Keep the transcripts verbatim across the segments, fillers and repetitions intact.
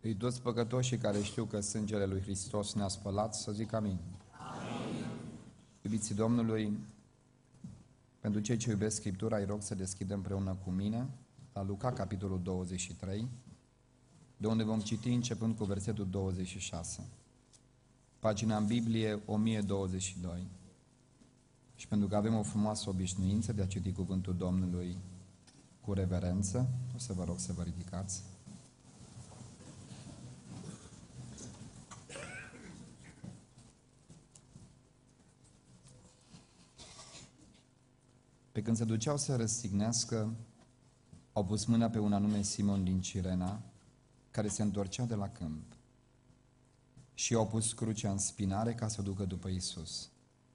Îi toți păcătoșii care știu că sângele lui Hristos ne-a spălat, să zic amin. Amin. Iubiții Domnului, pentru cei ce iubesc Scriptura, îi rog să deschidă împreună cu mine la Luca, capitolul douăzeci și trei, de unde vom citi începând cu versetul douăzeci și șase. Pagina în Biblie o mie douăzeci și doi. Și pentru că avem o frumoasă obișnuință de a citi cuvântul Domnului cu reverență, o să vă rog să vă ridicați. Pe când se duceau să răstignească, au pus mâna pe un anume Simon din Cirena, care se întorcea de la câmp, și au pus crucea în spinare ca să o ducă după Iisus.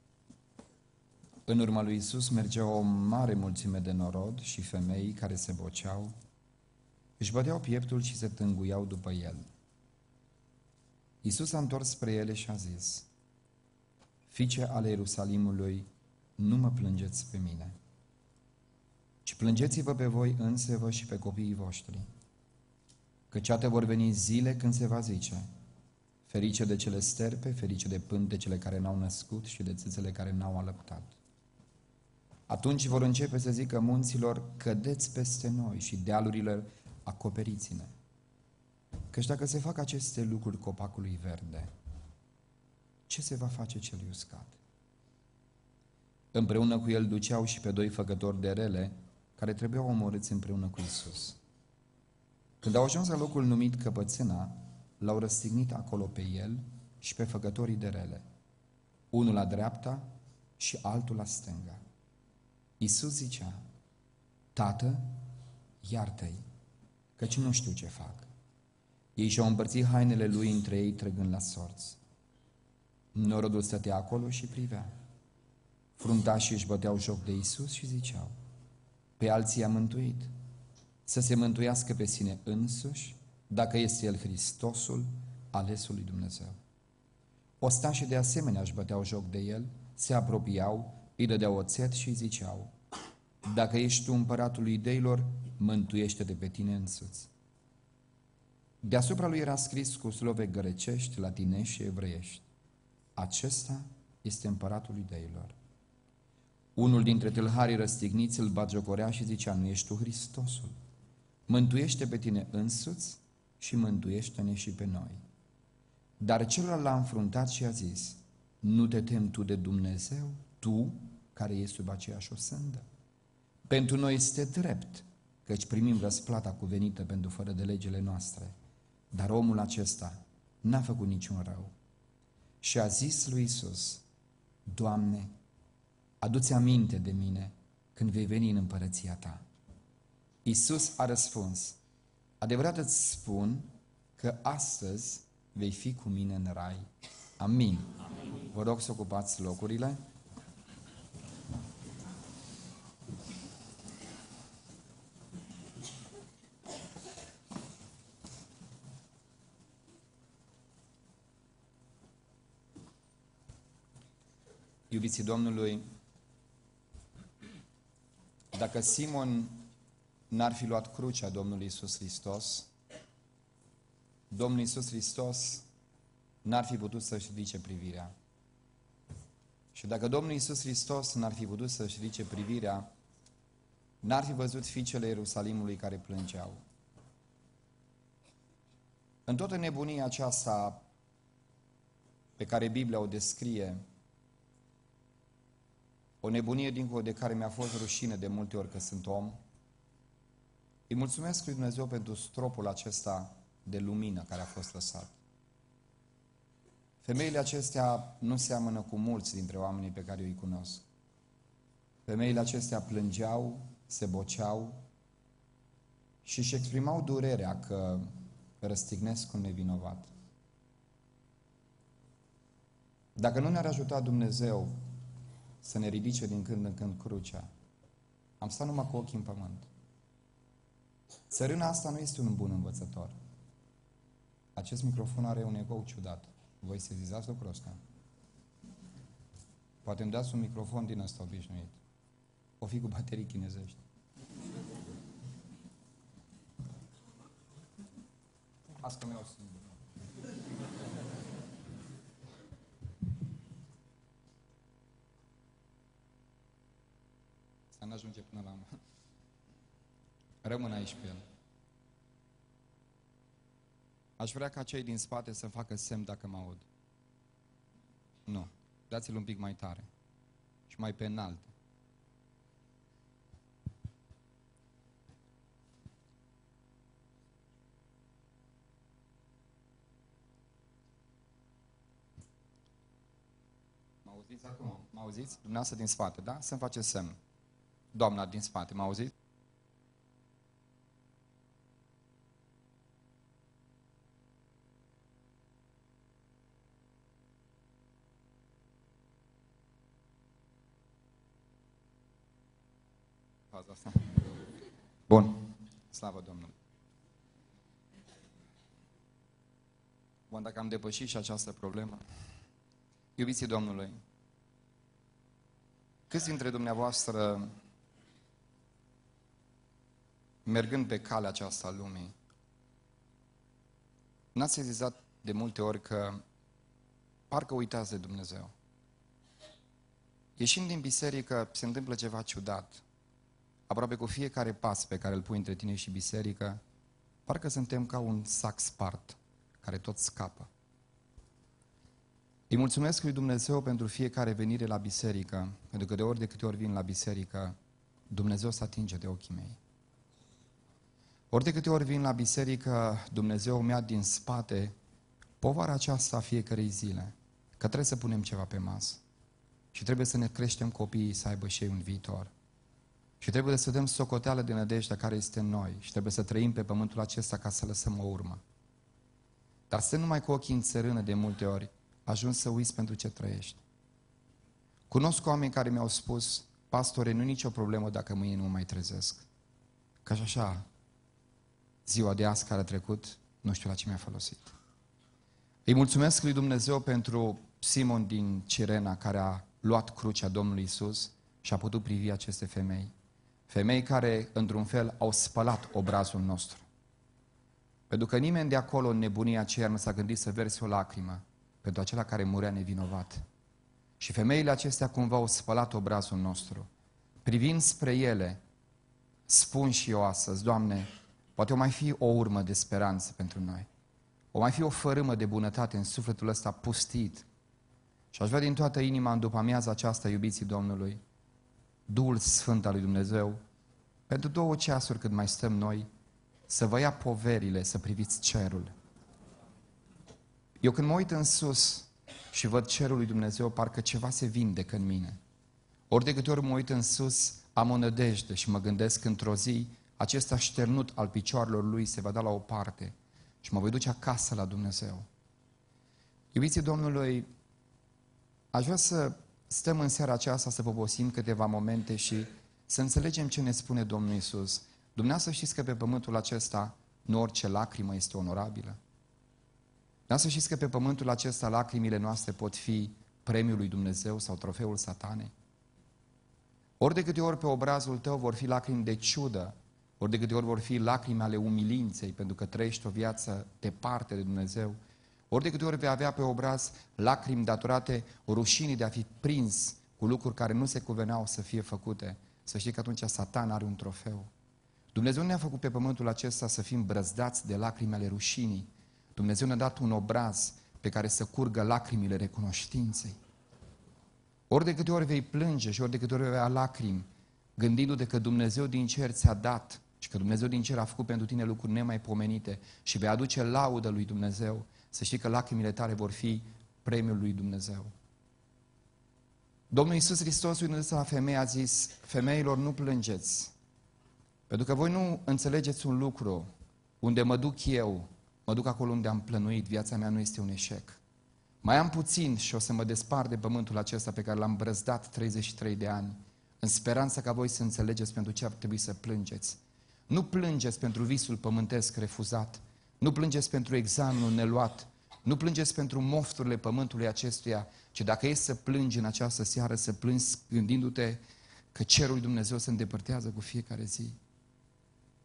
În urma lui Iisus mergea o mare mulțime de norod și femei care se boceau, își băteau pieptul și se tânguiau după el. Iisus a întors spre ele și a zis: Fiice ale Ierusalimului, nu mă plângeți pe mine, ci plângeți-vă pe voi însevă și pe copiii voștri, căci iată vor veni zile când se va zice: ferice de cele sterpe, ferice de pântecele care n-au născut și de țâțele care n-au alăptat. Atunci vor începe să zică munților: cădeți peste noi, și dealurile: acoperiți-ne. Căci dacă se fac aceste lucruri copacului verde, ce se va face celui uscat? Împreună cu el duceau și pe doi făcători de rele, care trebuiau omorâți împreună cu Iisus. Când au ajuns la locul numit Căpățâna, l-au răstignit acolo pe el și pe făcătorii de rele, unul la dreapta și altul la stânga. Iisus zicea: Tată, iartă-i, căci nu știu ce fac. Ei și-au împărțit hainele lui între ei, trăgând la sorți. Norodul stătea acolo și privea. Fruntașii își băteau joc de Iisus și ziceau: pe alții i-a mântuit, să se mântuiască pe sine însuși, dacă este El Hristosul, alesul lui Dumnezeu. Ostașii de asemenea își băteau joc de El, se apropiau, îi dădeau oțet și îi ziceau: dacă ești tu împăratul iudeilor, mântuiește-te pe tine însuți. Deasupra lui era scris cu slove grecești, latinești și evreiești: acesta este împăratul iudeilor. Unul dintre tâlharii răstigniți îl batjocorea și zicea: nu ești tu Hristosul? Mântuiește pe tine însuți și mântuiește-ne și pe noi. Dar celălalt l-a înfruntat și a zis: nu te temi tu de Dumnezeu, tu care ești sub aceeași osândă? Pentru noi este drept, căci primim răsplata cuvenită pentru fără de legile noastre, dar omul acesta n-a făcut niciun rău. Și a zis lui Iisus: Doamne, adu-ți aminte de mine când vei veni în împărăția ta. Iisus a răspuns: adevărat îți spun că astăzi vei fi cu mine în rai. Amin. Amin. Vă rog să ocupați locurile. Iubiții Domnului, dacă Simon n-ar fi luat crucea Domnului Iisus Hristos, Domnul Iisus Hristos n-ar fi putut să-și ridice privirea. Și dacă Domnul Iisus Hristos n-ar fi putut să-și ridice privirea, n-ar fi văzut fiicele Ierusalimului care plângeau. În toată nebunia aceasta pe care Biblia o descrie, o nebunie dincolo de care mi-a fost rușine de multe ori că sunt om, îi mulțumesc lui Dumnezeu pentru stropul acesta de lumină care a fost lăsat. Femeile acestea nu seamănă cu mulți dintre oamenii pe care eu îi cunosc. Femeile acestea plângeau, se boceau și își exprimau durerea că răstignesc un nevinovat. Dacă nu ne-ar ajuta Dumnezeu să ne ridice din când în când crucea, am stat numai cu ochii în pământ. Țărâna asta nu este un bun învățător. Acest microfon are un ecou ciudat. Voi sezizați lucrul ăsta? Poate îmi dați un microfon din ăsta obișnuit. O fi cu baterii chinezești. Asta mi-au singur. Să nu ajunge până la mă. Rămân aici pe el. Aș vrea ca cei din spate să facă semn dacă mă aud. Nu. Dați-l un pic mai tare. Și mai pe înalt. Mă auziți acum? Mă auziți? Dumneavoastră din spate, da? Să-mi faceți semn. Doamna din spate, mă auziți? Faza asta. Bun. Slavă Domnului. Bun, dacă am depășit și această problemă. Iubiții Domnului, câți dintre dumneavoastră, mergând pe calea aceasta a lumii, n-ați sezizat de multe ori că parcă uitați de Dumnezeu? Ieșind din biserică, se întâmplă ceva ciudat. Aproape cu fiecare pas pe care îl pui între tine și biserică, parcă suntem ca un sac spart, care tot scapă. Îi mulțumesc lui Dumnezeu pentru fiecare venire la biserică, pentru că de ori de câte ori vin la biserică, Dumnezeu se atinge de ochii mei. Ori de câte ori vin la biserică, Dumnezeu mi-a din spate povara aceasta a fiecărei zile, că trebuie să punem ceva pe masă și trebuie să ne creștem copiii să aibă și ei un viitor. Și trebuie să dăm socoteală de nădejdea care este în noi și trebuie să trăim pe pământul acesta ca să lăsăm o urmă. Dar stând numai cu ochii în țărână de multe ori, ajungi să uiți pentru ce trăiești. Cunosc oameni care mi-au spus, pastore, nu e nicio problemă dacă mâine nu mă mai trezesc. Că și așa, ziua de azi care a trecut, nu știu la ce mi-a folosit. Îi mulțumesc lui Dumnezeu pentru Simon din Cirena, care a luat crucea Domnului Iisus și a putut privi aceste femei. Femei care, într-un fel, au spălat obrazul nostru. Pentru că nimeni de acolo, în nebunia aceea, nu s-a gândit să verse o lacrimă pentru acela care murea nevinovat. Și femeile acestea cumva au spălat obrazul nostru. Privind spre ele, spun și eu astăzi, Doamne, poate o mai fi o urmă de speranță pentru noi. O mai fi o fărâmă de bunătate în sufletul ăsta pustit. Și aș vrea din toată inima, în după amiaza aceasta, iubiții Domnului, Duhul Sfânt al lui Dumnezeu, pentru două ceasuri cât mai stăm noi, să vă ia poverile, să priviți cerul. Eu când mă uit în sus și văd cerul lui Dumnezeu, parcă ceva se vindecă în mine. Ori de câte ori mă uit în sus, am o nădejde și mă gândesc într-o zi, acest așternut al picioarelor lui se va da la o parte și mă voi duce acasă la Dumnezeu. Iubiții Domnului, aș vrea să stăm în seara aceasta să poposim câteva momente și să înțelegem ce ne spune Domnul Iisus. Dumneavoastră știți că pe pământul acesta nu orice lacrimă este onorabilă. Dumneavoastră știți că pe pământul acesta lacrimile noastre pot fi premiul lui Dumnezeu sau trofeul satanei. Ori de câte ori pe obrazul tău vor fi lacrimi de ciudă, ori de câte ori vor fi lacrimi ale umilinței pentru că trăiești o viață departe de Dumnezeu, ori de câte ori vei avea pe obraz lacrimi datorate rușinii de a fi prins cu lucruri care nu se cuveneau să fie făcute, să știi că atunci Satan are un trofeu. Dumnezeu ne-a făcut pe pământul acesta să fim brăzdați de lacrimile rușinii. Dumnezeu ne-a dat un obraz pe care să curgă lacrimile recunoștinței. Ori de câte ori vei plânge și ori de câte ori vei avea lacrimi, gândindu-te că Dumnezeu din cer ți-a dat și că Dumnezeu din cer a făcut pentru tine lucruri nemaipomenite și vei aduce laudă lui Dumnezeu, să știi că lacrimile tale vor fi premiul lui Dumnezeu. Domnul Iisus Hristos, uitându-se la femeie, a zis, femeilor, nu plângeți, pentru că voi nu înțelegeți un lucru, unde mă duc eu, mă duc acolo unde am plănuit, viața mea nu este un eșec. Mai am puțin și o să mă despart de pământul acesta pe care l-am brăzdat treizeci și trei de ani, în speranța ca voi să înțelegeți pentru ce ar trebui să plângeți. Nu plângeți pentru visul pământesc refuzat, nu plângeți pentru examenul neluat, nu plângeți pentru mofturile pământului acestuia, ci dacă e să plângi în această seară, să plângi gândindu-te că cerul lui Dumnezeu se îndepărtează cu fiecare zi.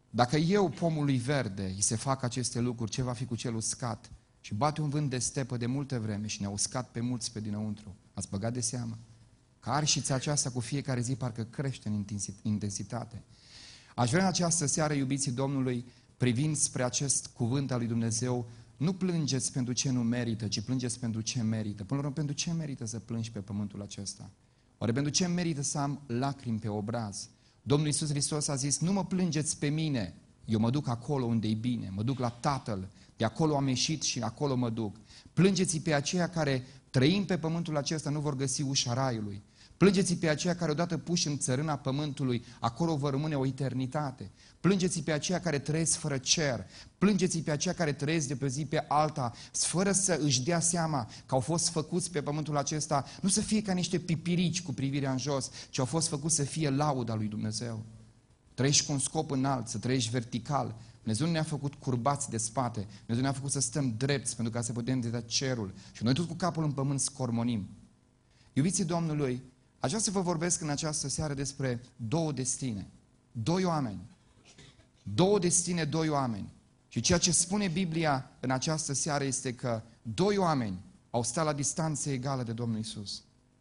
Dacă eu, pomului verde, îi se fac aceste lucruri, ce va fi cu cel uscat? Și bate un vânt de stepă de multă vreme și ne-a uscat pe mulți pe dinăuntru. Ați băgat de seamă? Că arșița aceasta cu fiecare zi parcă crește în intensitate. Aș vrea în această seară, iubiții Domnului, privind spre acest cuvânt al lui Dumnezeu, nu plângeți pentru ce nu merită, ci plângeți pentru ce merită. Până la urmă, pentru ce merită să plângi pe pământul acesta? Oare pentru ce merită să am lacrimi pe obraz? Domnul Iisus Hristos a zis, nu mă plângeți pe mine, eu mă duc acolo unde e bine, mă duc la Tatăl, de acolo am ieșit și acolo mă duc. Plângeți pe aceia care, trăind pe pământul acesta, nu vor găsi ușa raiului. Plângeți pe aceia care odată puși în țărâna pământului, acolo vor rămâne o eternitate. Plângeți pe aceia care trăiesc fără cer. Plângeți pe aceia care trăiesc de pe zi pe alta, fără să își dea seama că au fost făcuți pe pământul acesta, nu să fie ca niște pipirici cu privirea în jos, ci au fost făcuți să fie lauda lui Dumnezeu. Trăiești cu un scop înalt, să trăiești vertical. Dumnezeu nu ne-a făcut curbați de spate, Dumnezeu ne-a făcut să stăm drepți pentru ca să putem vedea cerul. Și noi tot cu capul în pământ scormonim. Iubiții Domnului, aș vrea să vă vorbesc în această seară despre două destine. Doi oameni. Două destine, doi oameni. Și ceea ce spune Biblia în această seară este că doi oameni au stat la distanță egală de Domnul Iisus.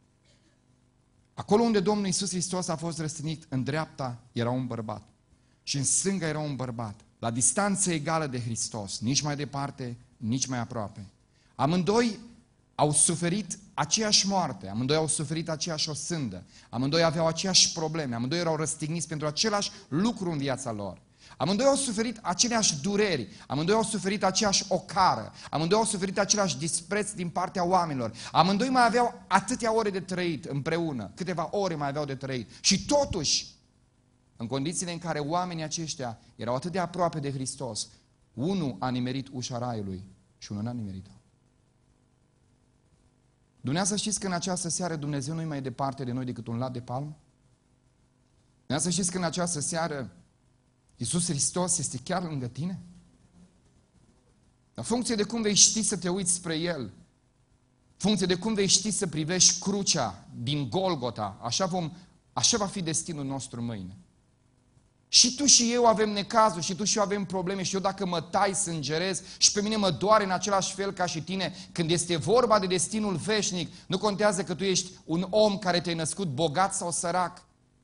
Acolo unde Domnul Iisus Hristos a fost răstignit, în dreapta era un bărbat și în stânga era un bărbat. La distanță egală de Hristos, nici mai departe, nici mai aproape. Amândoi au suferit aceeași moarte, amândoi au suferit aceeași osândă, amândoi aveau aceeași probleme, amândoi erau răstigniți pentru același lucru în viața lor. Amândoi au suferit aceleași dureri, amândoi au suferit aceeași ocară, amândoi au suferit același dispreț din partea oamenilor, amândoi mai aveau atâtea ore de trăit împreună, câteva ore mai aveau de trăit. Și totuși, în condițiile în care oamenii aceștia erau atât de aproape de Hristos, unul a nimerit ușa raiului și unul n-a nimerit-o. Dumneavoastră știți că în această seară Dumnezeu nu e mai departe de noi decât un lat de palmă? Dumneavoastră știți că în această seară Iisus Hristos este chiar lângă tine? În funcție de cum vei ști să te uiți spre El, în funcție de cum vei ști să privești crucea din Golgota, așa, vom, așa va fi destinul nostru mâine. Și tu și eu avem necazuri, și tu și eu avem probleme, și eu dacă mă tai, sângerez, și pe mine mă doare în același fel ca și tine. Când este vorba de destinul veșnic, nu contează că tu ești un om care te-ai născut bogat sau sărac.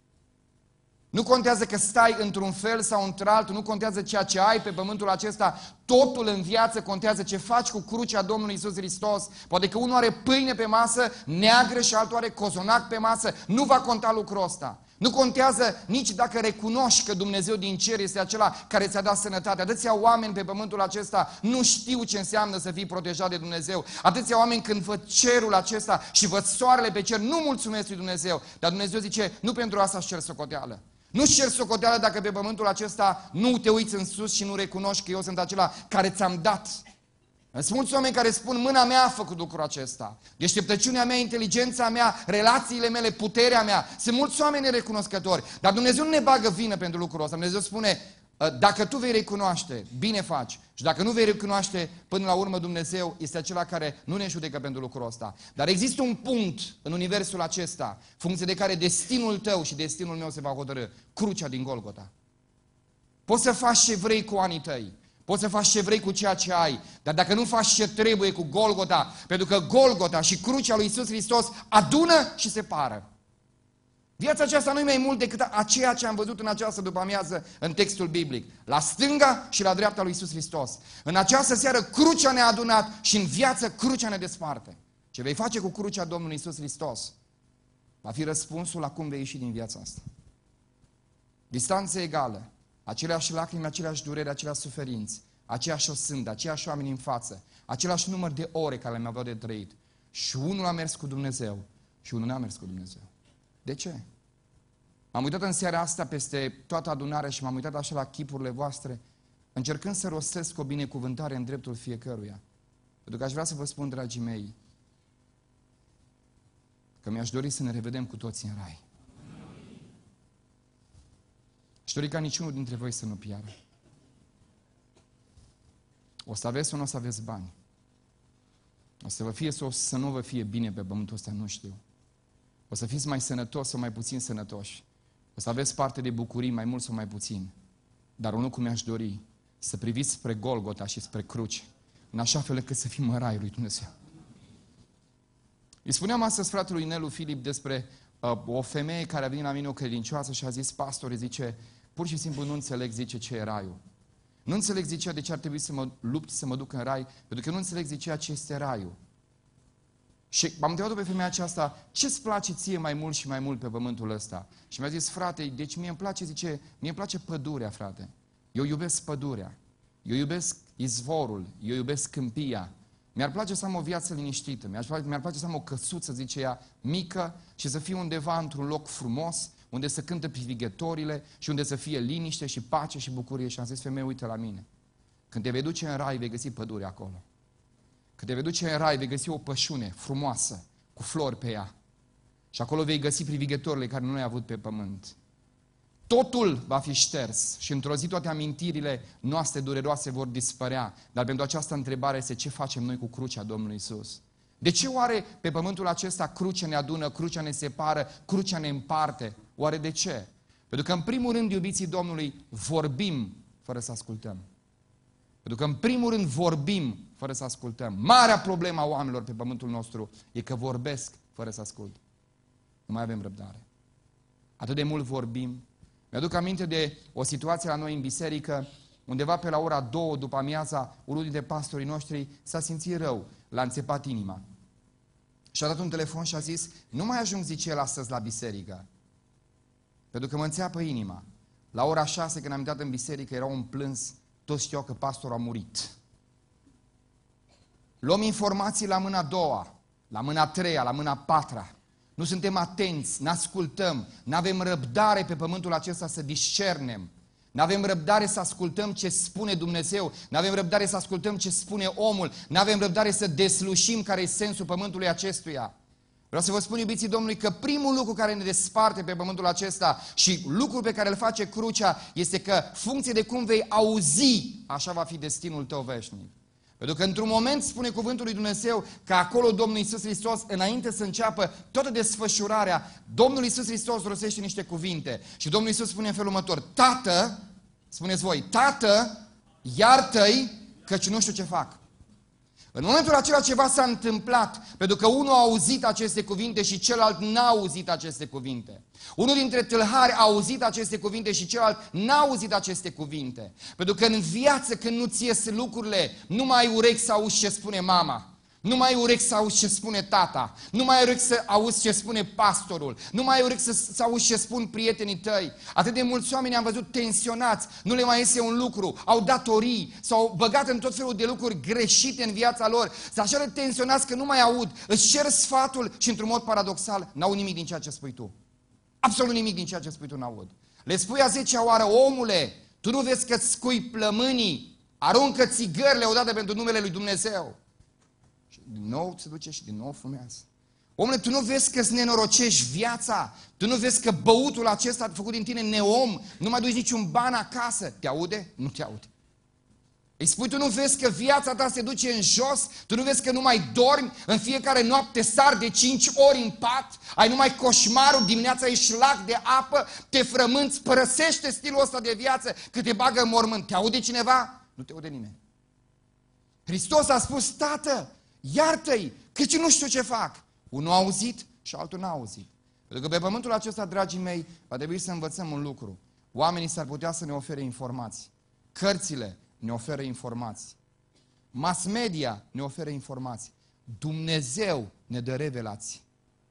Nu contează că stai într-un fel sau într-altul, nu contează ceea ce ai pe pământul acesta, totul în viață contează ce faci cu crucea Domnului Iisus Hristos. Poate că unul are pâine pe masă neagră și altul are cozonac pe masă, nu va conta lucrul ăsta. Nu contează nici dacă recunoști că Dumnezeu din cer este acela care ți-a dat sănătate. Atâția oameni pe pământul acesta nu știu ce înseamnă să fii protejat de Dumnezeu. Atâția oameni când văd cerul acesta și văd soarele pe cer, nu mulțumesc lui Dumnezeu. Dar Dumnezeu zice, nu pentru asta își cer socoteală. Nu-ți cer socoteală dacă pe pământul acesta nu te uiți în sus și nu recunoști că eu sunt acela care ți-am dat. Sunt mulți oameni care spun, mâna mea a făcut lucrul acesta. Deșteptăciunea mea, inteligența mea, relațiile mele, puterea mea. Sunt mulți oameni nerecunoscători. Dar Dumnezeu nu ne bagă vină pentru lucrul ăsta. Dumnezeu spune, dacă tu vei recunoaște, bine faci. Și dacă nu vei recunoaște, până la urmă Dumnezeu este acela care nu ne judecă pentru lucrul ăsta. Dar există un punct în universul acesta, funcție de care destinul tău și destinul meu se va hotărâ. Crucea din Golgota. Poți să faci ce vrei cu anii tăi. Poți să faci ce vrei cu ceea ce ai, dar dacă nu faci ce trebuie cu Golgota, pentru că Golgota și crucea lui Iisus Hristos adună și separă. Viața aceasta nu e mai mult decât aceea ce am văzut în această după-amiază în textul biblic. La stânga și la dreapta lui Iisus Hristos. În această seară crucea ne-a adunat și în viață crucea ne desparte. Ce vei face cu crucea Domnului Iisus Hristos va fi răspunsul la cum vei ieși din viața asta. Distanță egală. Aceleași lacrimi, aceleași dureri, aceleași suferinți, aceeași osândă, aceiași oameni în față, același număr de ore care le-am aveau de trăit. Și unul a mers cu Dumnezeu și unul n-a mers cu Dumnezeu. De ce? M-am uitat în seara asta peste toată adunarea și m-am uitat așa la chipurile voastre, încercând să rostesc o binecuvântare în dreptul fiecăruia. Pentru că aș vrea să vă spun, dragii mei, că mi-aș dori să ne revedem cu toții în rai. Și dori ca niciunul dintre voi să nu piară. O să aveți sau nu o să aveți bani. O să vă fie sau să nu vă fie bine pe pământul ăsta, nu știu. O să fiți mai sănătoși sau mai puțin sănătoși. O să aveți parte de bucurii mai mult sau mai puțin. Dar un lucru mi-aș dori, să priviți spre Golgota și spre cruce, în așa fel încât să fim în raiul lui Dumnezeu. Îi spuneam astăzi fratelui Nelu Filip despre uh, o femeie care a venit la mine, o credincioasă, și a zis, pastore, zice, pur și simplu nu înțeleg, zice, ce e raiul. Nu înțeleg, zicea, de ce ar trebui să mă lupt să mă duc în rai, pentru că nu înțeleg, zicea, ce este raiul. Și am întrebat-o pe femeia aceasta, ce-ți place ție mai mult și mai mult pe pământul ăsta? Și mi-a zis, frate, deci mie îmi place, zice, mie îmi place pădurea, frate. Eu iubesc pădurea. Eu iubesc izvorul. Eu iubesc câmpia. Mi-ar place să am o viață liniștită. Mi-ar place, mi-ar place să am o căsuță, zice ea, mică și să fiu undeva într-un loc frumos, unde să cântă privighetorile și unde să fie liniște și pace și bucurie. Și am zis, femeie, uite la mine. Când te vei duce în rai, vei găsi pădure acolo. Când te vei duce în rai, vei găsi o pășune frumoasă, cu flori pe ea. Și acolo vei găsi privighetorile care nu le-ai avut pe pământ. Totul va fi șters și într-o zi toate amintirile noastre dureroase vor dispărea. Dar pentru această întrebare este ce facem noi cu crucea Domnului Iisus? De ce oare pe pământul acesta crucea ne adună, crucea ne separă, crucea ne împarte? Oare de ce? Pentru că în primul rând, iubiții Domnului, vorbim fără să ascultăm. Pentru că în primul rând vorbim fără să ascultăm. Marea problemă a oamenilor pe pământul nostru e că vorbesc fără să ascult. Nu mai avem răbdare. Atât de mult vorbim. Mi-aduc aminte de o situație la noi în biserică, undeva pe la ora două după amiaza, unul dintre pastorii noștri s-a simțit rău, l-a înțepat inima. Și a dat un telefon și a zis, nu mai ajung, zice el, astăzi la biserică, pentru că mă înțeapă inima. La ora șase, când am intrat în biserică, era un plâns, toți știau că pastorul a murit. Luăm informații la mâna a doua, la mâna a treia, la mâna a patra. Nu suntem atenți, n-ascultăm, n-avem răbdare pe pământul acesta să discernem. N-avem răbdare să ascultăm ce spune Dumnezeu, n-avem răbdare să ascultăm ce spune omul, n-avem răbdare să deslușim care e sensul pământului acestuia. Vreau să vă spun, iubiții Domnului, că primul lucru care ne desparte pe pământul acesta și lucrul pe care îl face crucea este că, funcție de cum vei auzi, așa va fi destinul tău veșnic. Pentru că într-un moment spune cuvântul lui Dumnezeu că acolo Domnul Iisus Hristos, înainte să înceapă toată desfășurarea, Domnul Iisus Hristos rostește niște cuvinte. Și Domnul Iisus spune în felul următor, Tată, spuneți voi, Tată, iartă-i, căci nu știu ce fac. În momentul acela ceva s-a întâmplat, pentru că unul a auzit aceste cuvinte și celălalt n-a auzit aceste cuvinte. Unul dintre tâlhari a auzit aceste cuvinte și celălalt n-a auzit aceste cuvinte. Pentru că în viață, când nu-ți ies lucrurile, nu mai ai urechi să auzi ce spune mama. Nu mai ai urechi să auzi ce spune tata, nu mai ai urechi să auzi ce spune pastorul, nu mai ai urechi să, să auzi ce spun prietenii tăi. Atât de mulți oameni am văzut tensionați, nu le mai iese un lucru, au datorii, s-au băgat în tot felul de lucruri greșite în viața lor, sunt așa de tensionați că nu mai aud, îți cer sfatul și într-un mod paradoxal n-au nimic din ceea ce spui tu. Absolut nimic din ceea ce spui tu n-aud. Le spui a zecea oară, omule, tu nu vezi că-ți scui plămânii, aruncă țigările odată pentru numele lui Dumnezeu. Și din nou se duce și din nou fumează. Omule, tu nu vezi că îți nenorocești viața? Tu nu vezi că băutul acesta a făcut din tine neom? Nu mai duci niciun ban acasă? Te aude? Nu te aude. Îi spui, tu nu vezi că viața ta se duce în jos? Tu nu vezi că nu mai dormi? În fiecare noapte sar de cinci ori în pat? Ai numai coșmarul, dimineața ești lac de apă? Te frămânți, părăsește stilul ăsta de viață că te bagă în mormânt. Te aude cineva? Nu te aude nimeni. Hristos a spus, Tată, iartă-i, căci nu știu ce fac. Unul a auzit și altul n-a auzit. Pentru că pe pământul acesta, dragii mei, va trebui să învățăm un lucru. Oamenii s-ar putea să ne ofere informații. Cărțile ne oferă informații. Mass media ne oferă informații. Dumnezeu ne dă revelații.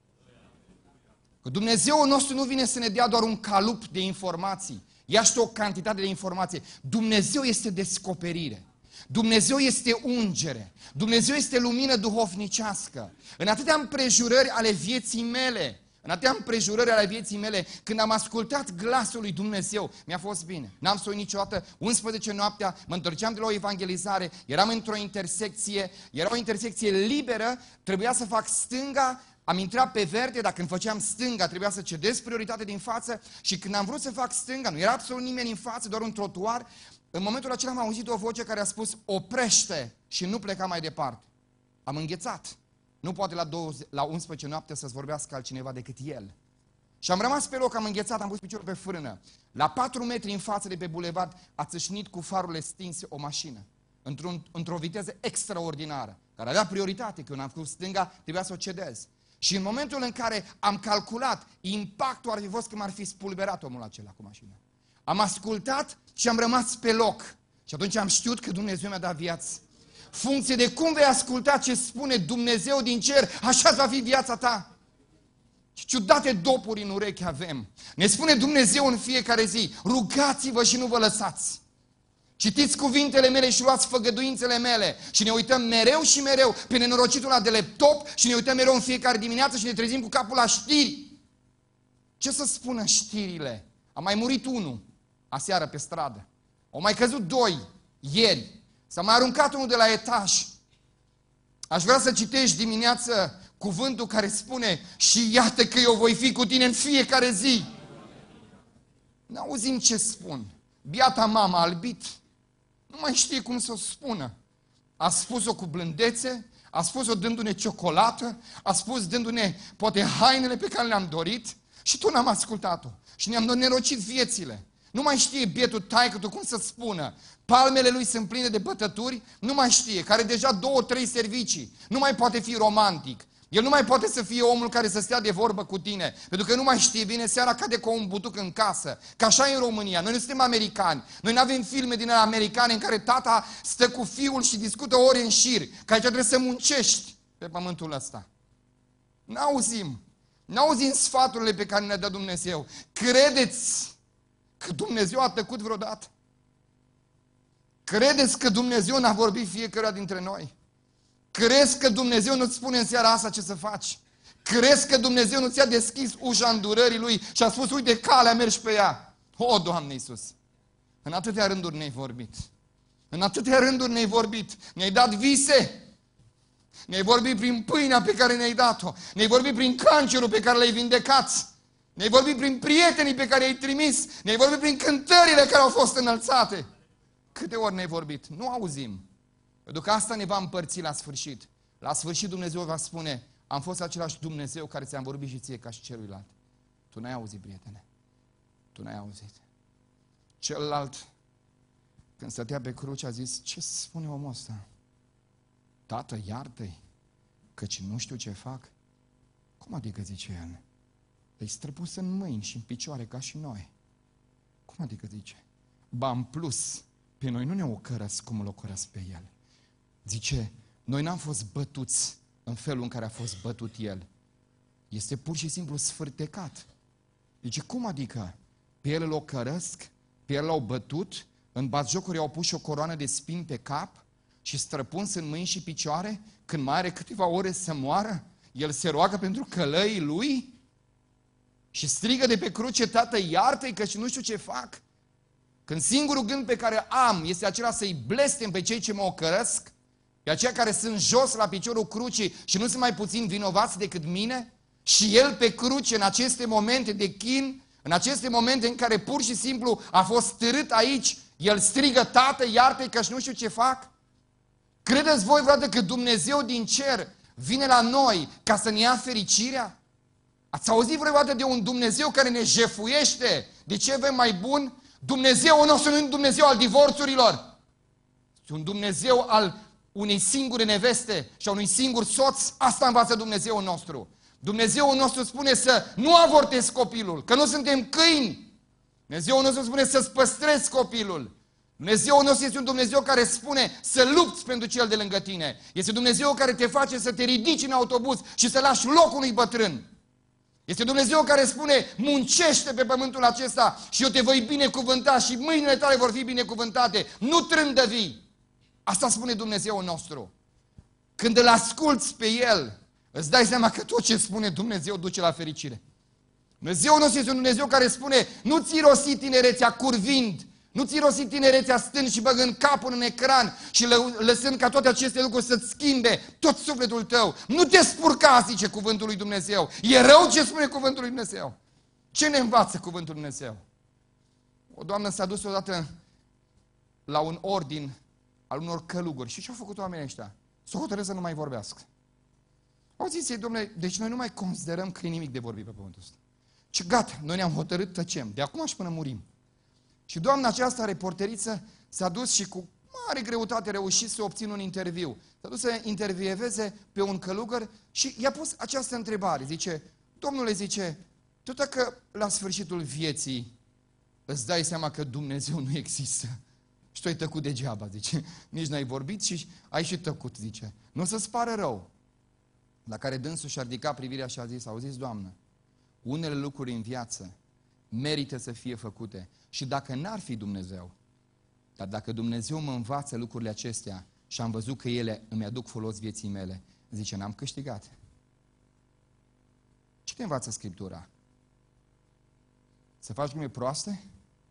Că Dumnezeul nostru nu vine să ne dea doar un calup de informații. Ia și o cantitate de informații. Dumnezeu este descoperire. Dumnezeu este ungere. Dumnezeu este lumină duhovnicească. În atâtea împrejurări ale vieții mele, în atâtea împrejurări ale vieții mele, când am ascultat glasul lui Dumnezeu, mi-a fost bine. N-am să uit niciodată, unsprezece noaptea, mă întorceam de la o evangelizare, eram într-o intersecție, era o intersecție liberă, trebuia să fac stânga, am intrat pe verde, dar când făceam stânga trebuia să cedez prioritate din față și când am vrut să fac stânga, nu era absolut nimeni în față, doar un trotuar. În momentul acela am auzit o voce care a spus, oprește și nu pleca mai departe. Am înghețat. Nu poate la, douăzeci, la unsprezece noapte să-ți vorbească altcineva decât el. Și am rămas pe loc, am înghețat, am pus piciorul pe frână. La patru metri în față de pe bulevard a țâșnit cu farurile stinse o mașină. Într-un, într-o viteză extraordinară, care avea prioritate, că eu n-am făcut stânga, trebuia să o cedez. Și în momentul în care am calculat, impactul ar fi fost că m-ar fi spulberat omul acela cu mașina. Am ascultat și am rămas pe loc. Și atunci am știut că Dumnezeu mi-a dat viață. Funcție de cum vei asculta ce spune Dumnezeu din cer, așa va fi viața ta. Și ciudate dopuri în urechi avem. Ne spune Dumnezeu în fiecare zi, rugați-vă și nu vă lăsați. Citiți cuvintele mele și luați făgăduințele mele. Și ne uităm mereu și mereu pe nenorocitul ăla de laptop și ne uităm mereu în fiecare dimineață și ne trezim cu capul la știri. Ce să spună știrile? A mai murit unul aseară pe stradă. Au mai căzut doi ieri. S-a mai aruncat unul de la etaj. Aș vrea să citești dimineață cuvântul care spune și iată că eu voi fi cu tine în fiecare zi. N-auzim ce spun. Biata mama albit nu mai știe cum să o spună. A spus-o cu blândețe, a spus-o dându-ne ciocolată, a spus dându-ne poate hainele pe care le-am dorit și tu n-am ascultat-o. Și ne-am nerocit viețile. Nu mai știe bietul taică-tu cum să spună. Palmele lui sunt pline de bătături, nu mai știe, care deja două, trei servicii. Nu mai poate fi romantic. El nu mai poate să fie omul care să stea de vorbă cu tine, pentru că nu mai știe bine, seara cade cu un butuc în casă. Că așa e în România, noi nu suntem americani. Noi nu avem filme din alea americane în care tata stă cu fiul și discută ore în șir, că aici trebuie să muncești pe pământul ăsta. N-auzim. N-auzim sfaturile pe care ne-a dat Dumnezeu. Credeți că Dumnezeu a tăcut vreodată? Credeți că Dumnezeu n-a vorbit fiecare dintre noi? Crezi că Dumnezeu nu-ți spune în seara asta ce să faci? Crezi că Dumnezeu nu ți-a deschis ușa îndurării Lui și a spus, uite, calea, mergi pe ea? O, Doamne Iisus! În atâtea rânduri ne-ai vorbit. În atâtea rânduri ne-ai vorbit. Ne-ai dat vise. Ne-ai vorbit prin pâinea pe care ne-ai dat-o. Ne-ai vorbit prin cancerul pe care l-ai vindecat. Ne-ai vorbit prin prietenii pe care i-ai trimis. Ne-ai vorbit prin cântările care au fost înălțate. Câte ori ne-ai vorbit? Nu auzim. Pentru că asta ne va împărți la sfârșit. La sfârșit Dumnezeu va spune, am fost același Dumnezeu care ți-am vorbit și ție ca și celuilalt. Tu n-ai auzit, prietene. Tu n-ai auzit. Celălalt, când stătea pe cruce, a zis, ce spune omul ăsta? Tată, iartă-i, căci nu știu ce fac. Cum adică, zice el? E străpus în mâini și în picioare ca și noi. Cum adică, zice? Ba, în plus, pe noi nu ne ocărăsc cum îl ocărăsc pe el. Zice, noi n-am fost bătuți în felul în care a fost bătut el. Este pur și simplu sfârtecat. Zice, cum adică? Pe el îl ocărăsc, pe el l-au bătut, în batjocuri au pus și o coroană de spini pe cap și străpuns în mâini și picioare, când mai are câteva ore să moară, el se roagă pentru călăii lui și strigă de pe cruce, Tată, iartă-i că și nu știu ce fac. Când singurul gând pe care am este acela să-i blestem pe cei ce mă ocărăsc, pe aceia care sunt jos la piciorul crucii și nu sunt mai puțin vinovați decât mine, și el pe cruce în aceste momente de chin, în aceste momente în care pur și simplu a fost târât aici, el strigă, Tată, iartă-i că și nu știu ce fac. Credeți voi vreodată că Dumnezeu din cer vine la noi ca să ne ia fericirea? Ați auzit vreodată de un Dumnezeu care ne jefuiește? De ce avem mai bun? Dumnezeul nostru nu e un Dumnezeu al divorțurilor. Este un Dumnezeu al unei singure neveste și a unui singur soț. Asta învață Dumnezeul nostru. Dumnezeul nostru spune să nu avortezi copilul, că nu suntem câini. Dumnezeul nostru spune să-ți păstrezi copilul. Dumnezeul nostru este un Dumnezeu care spune să lupți pentru cel de lângă tine. Este Dumnezeu care te face să te ridici în autobuz și să lași locul unui bătrân. Este Dumnezeu care spune, muncește pe pământul acesta și eu te voi binecuvânta și mâinile tale vor fi binecuvântate. Nu trândăvi. Asta spune Dumnezeul nostru. Când îl asculți pe El, îți dai seama că tot ce spune Dumnezeu duce la fericire. Dumnezeul nostru este un Dumnezeu care spune, nu ți rosi tinerețea curvind, nu ți rosi tinerețea stând și băgând capul în ecran și lăsând ca toate aceste lucruri să-ți schimbe tot sufletul tău. Nu te spurca, zice cuvântul lui Dumnezeu. E rău ce spune cuvântul lui Dumnezeu. Ce ne învață cuvântul lui Dumnezeu? O doamnă s-a dus odată la un ordin al unor călugări. Și ce-au făcut oamenii ăștia? S-au hotărât să nu mai vorbească. Au zis ei, domnule, deci noi nu mai considerăm că e nimic de vorbit pe pământul ăsta. Și gata, noi ne-am hotărât, tăcem, de acum și până murim. Și doamna aceasta, reporteriță, s-a dus și cu mare greutate a reușit să obțină un interviu. S-a dus să intervieveze pe un călugăr și i-a pus această întrebare. Zice, domnule, zice, tu dacă la sfârșitul vieții îți dai seama că Dumnezeu nu există și tu ai tăcut degeaba, zice, nici n-ai vorbit și ai și tăcut, zice, nu o să-ți pară rău. La care dânsul și-a ridicat privirea și a zis, auziți, Doamnă, unele lucruri în viață merită să fie făcute și dacă n-ar fi Dumnezeu, dar dacă Dumnezeu mă învață lucrurile acestea și am văzut că ele îmi aduc folos vieții mele, zice, n-am câștigat. Ce te învață Scriptura? Să faci glume proaste?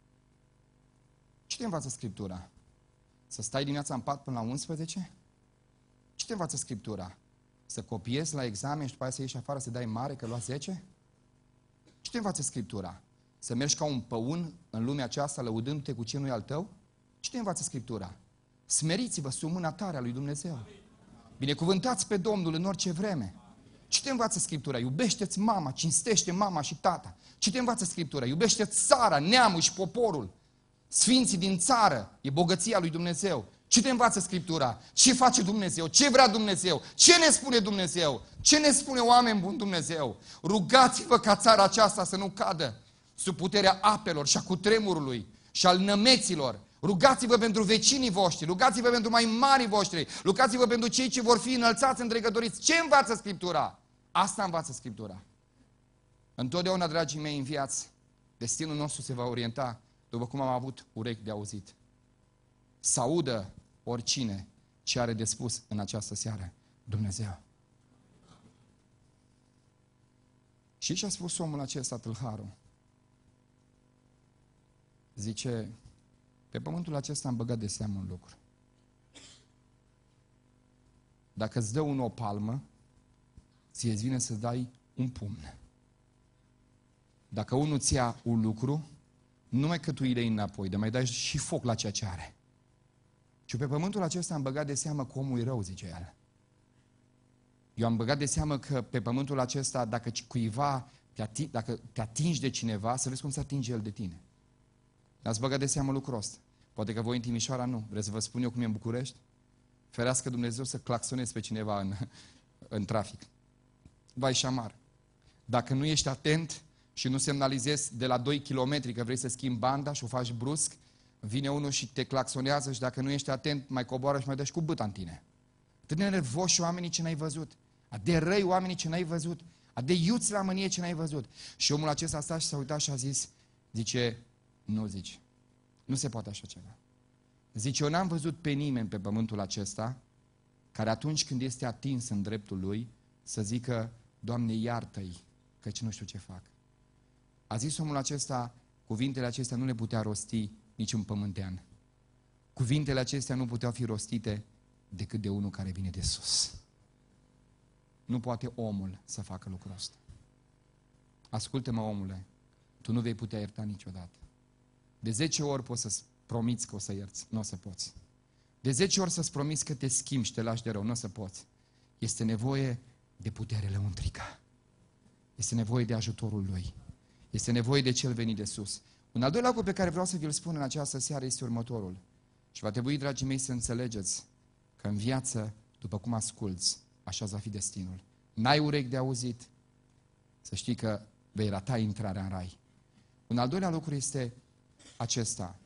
Ce te învață Scriptura? Să stai dimineața în pat până la unsprezece? Ce te învață Scriptura? Să copiezi la examen și după aia să ieși afară să dai mare că lua zece? Ce te învață Scriptura? Să mergi ca un păun în lumea aceasta lăudându-te cu ce nu e al tău? Ce te învață Scriptura? Smeriți-vă sub mâna tare a lui Dumnezeu. Binecuvântați pe Domnul în orice vreme. Ce te învață Scriptura? Iubește-ți mama, cinstește mama și tata. Ce te învață Scriptura? Iubește-ți țara, neamul și poporul. Sfinții din țară, e bogăția lui Dumnezeu. Ce te învață Scriptura? Ce face Dumnezeu? Ce vrea Dumnezeu? Ce ne spune Dumnezeu? Ce ne spune oameni buni Dumnezeu? Rugați-vă ca țara aceasta să nu cadă sub puterea apelor și a cutremurului și al nămeților. Rugați-vă pentru vecinii voștri, rugați-vă pentru mai mari voștri, rugați-vă pentru cei ce vor fi înălțați, îndregătoriți. Ce învață Scriptura? Asta învață Scriptura. Întotdeauna, dragii mei, în viață, destinul nostru se va orienta după cum am avut urechi de auzit. Să audă oricine ce are de spus în această seară Dumnezeu. Și ce a spus omul acesta, tâlharul? Zice, pe pământul acesta am băgat de seamă un lucru. Dacă îți dă unul o palmă, ție îți vine să-ți dai un pumn. Dacă unul îți ia un lucru, numai că tu îi dai înapoi, dar mai dai și foc la ceea ce are. Și pe pământul acesta am băgat de seamă că omul e rău, zice el. Eu am băgat de seamă că pe pământul acesta, dacă cuiva te ating, dacă te atingi de cineva, să vezi cum se atinge el de tine. Ați băgat de seamă lucrul ăsta. Poate că voi în Timișoara nu. Vreți să vă spun eu cum e în București? Ferească Dumnezeu să claxonezi pe cineva în, în trafic. Vai și amar. Dacă nu ești atent și nu semnalizezi de la doi kilometri că vrei să schimbi banda și o faci brusc, vine unul și te claxonează și dacă nu ești atent, mai coboară și mai dă și cu bâta în tine. Atât de nervoși oamenii ce n-ai văzut. Atât de răi oamenii ce n-ai văzut. Atât de iuți la mânie ce n-ai văzut. Și omul acesta a stat și s-a uitat și a zis, zice, nu, zice, nu se poate așa ceva. Zice, eu n-am văzut pe nimeni pe pământul acesta care atunci când este atins în dreptul lui să zică, Doamne, iartă-i, căci nu știu ce fac. A zis omul acesta, cuvintele acestea nu le putea rosti niciun pământean. Cuvintele acestea nu puteau fi rostite decât de unul care vine de sus. Nu poate omul să facă lucrul ăsta. Ascultă-mă, omule, tu nu vei putea ierta niciodată. De zece ori poți să-ți promiți că o să ierți, nu o să poți. De zece ori să-ți promiți că te schimbi și te lași de rău, nu o să poți. Este nevoie de putere lăuntrică. Este nevoie de ajutorul lui. Este nevoie de cel venit de sus. Un al doilea lucru pe care vreau să vi-l spun în această seară este următorul. Și va trebui, dragii mei, să înțelegeți că în viață, după cum asculți, așa va fi destinul. N-ai urechi de auzit, să știi că vei rata intrarea în rai. Un al doilea lucru este acesta.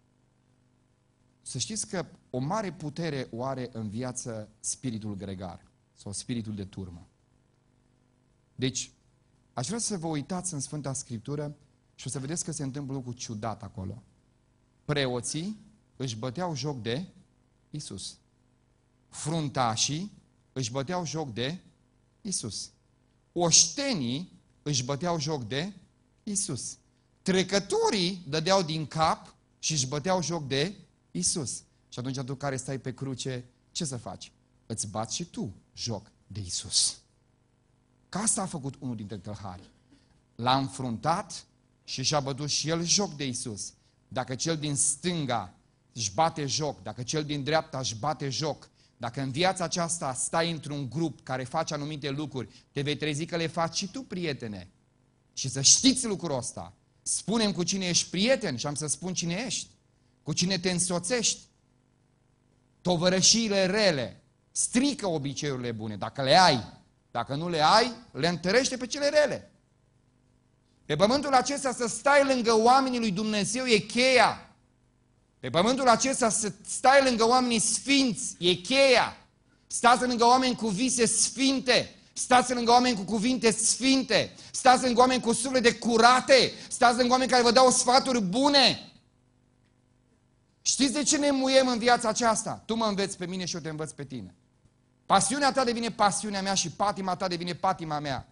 Să știți că o mare putere o are în viață spiritul gregar sau spiritul de turmă. Deci, aș vrea să vă uitați în Sfânta Scriptură și o să vedeți că se întâmplă un lucru ciudat acolo. Preoții își băteau joc de Iisus. Fruntașii își băteau joc de Iisus. Oștenii își băteau joc de Iisus. Trecătorii dădeau din cap și își băteau joc de Iisus. Și atunci tu care stai pe cruce, ce să faci? Îți bați și tu joc de Iisus. Ca asta a făcut unul dintre tâlhari. L-a înfruntat și și-a bătut și el joc de Iisus. Dacă cel din stânga își bate joc, dacă cel din dreapta își bate joc, dacă în viața aceasta stai într-un grup care face anumite lucruri, te vei trezi că le faci și tu, prietene. Și să știți lucrul ăsta. Spune-mi cu cine ești prieten și am să spun cine ești. Cu cine te însoțești. Tovărășiile rele strică obiceiurile bune, dacă le ai. Dacă nu le ai, le întărește pe cele rele. Pe pământul acesta să stai lângă oamenii lui Dumnezeu e cheia. Pe pământul acesta să stai lângă oamenii sfinți e cheia. Stați lângă oameni cu vise sfinte. Stați lângă oameni cu cuvinte sfinte. Stați lângă oameni cu suflete curate. Stați lângă oameni care vă dau sfaturi bune. Știți de ce ne muiem în viața aceasta? Tu mă înveți pe mine și eu te învăț pe tine. Pasiunea ta devine pasiunea mea și patima ta devine patima mea.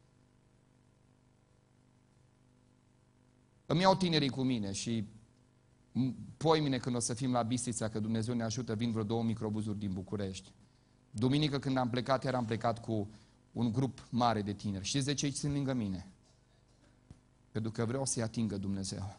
Îmi iau tinerii cu mine și poimine când o să fim la Bistrița, că Dumnezeu ne ajută, vin vreo două microbuzuri din București. Duminică când am plecat, eram plecat cu un grup mare de tineri. Știți de ce sunt lângă mine? Pentru că vreau să-i atingă Dumnezeu.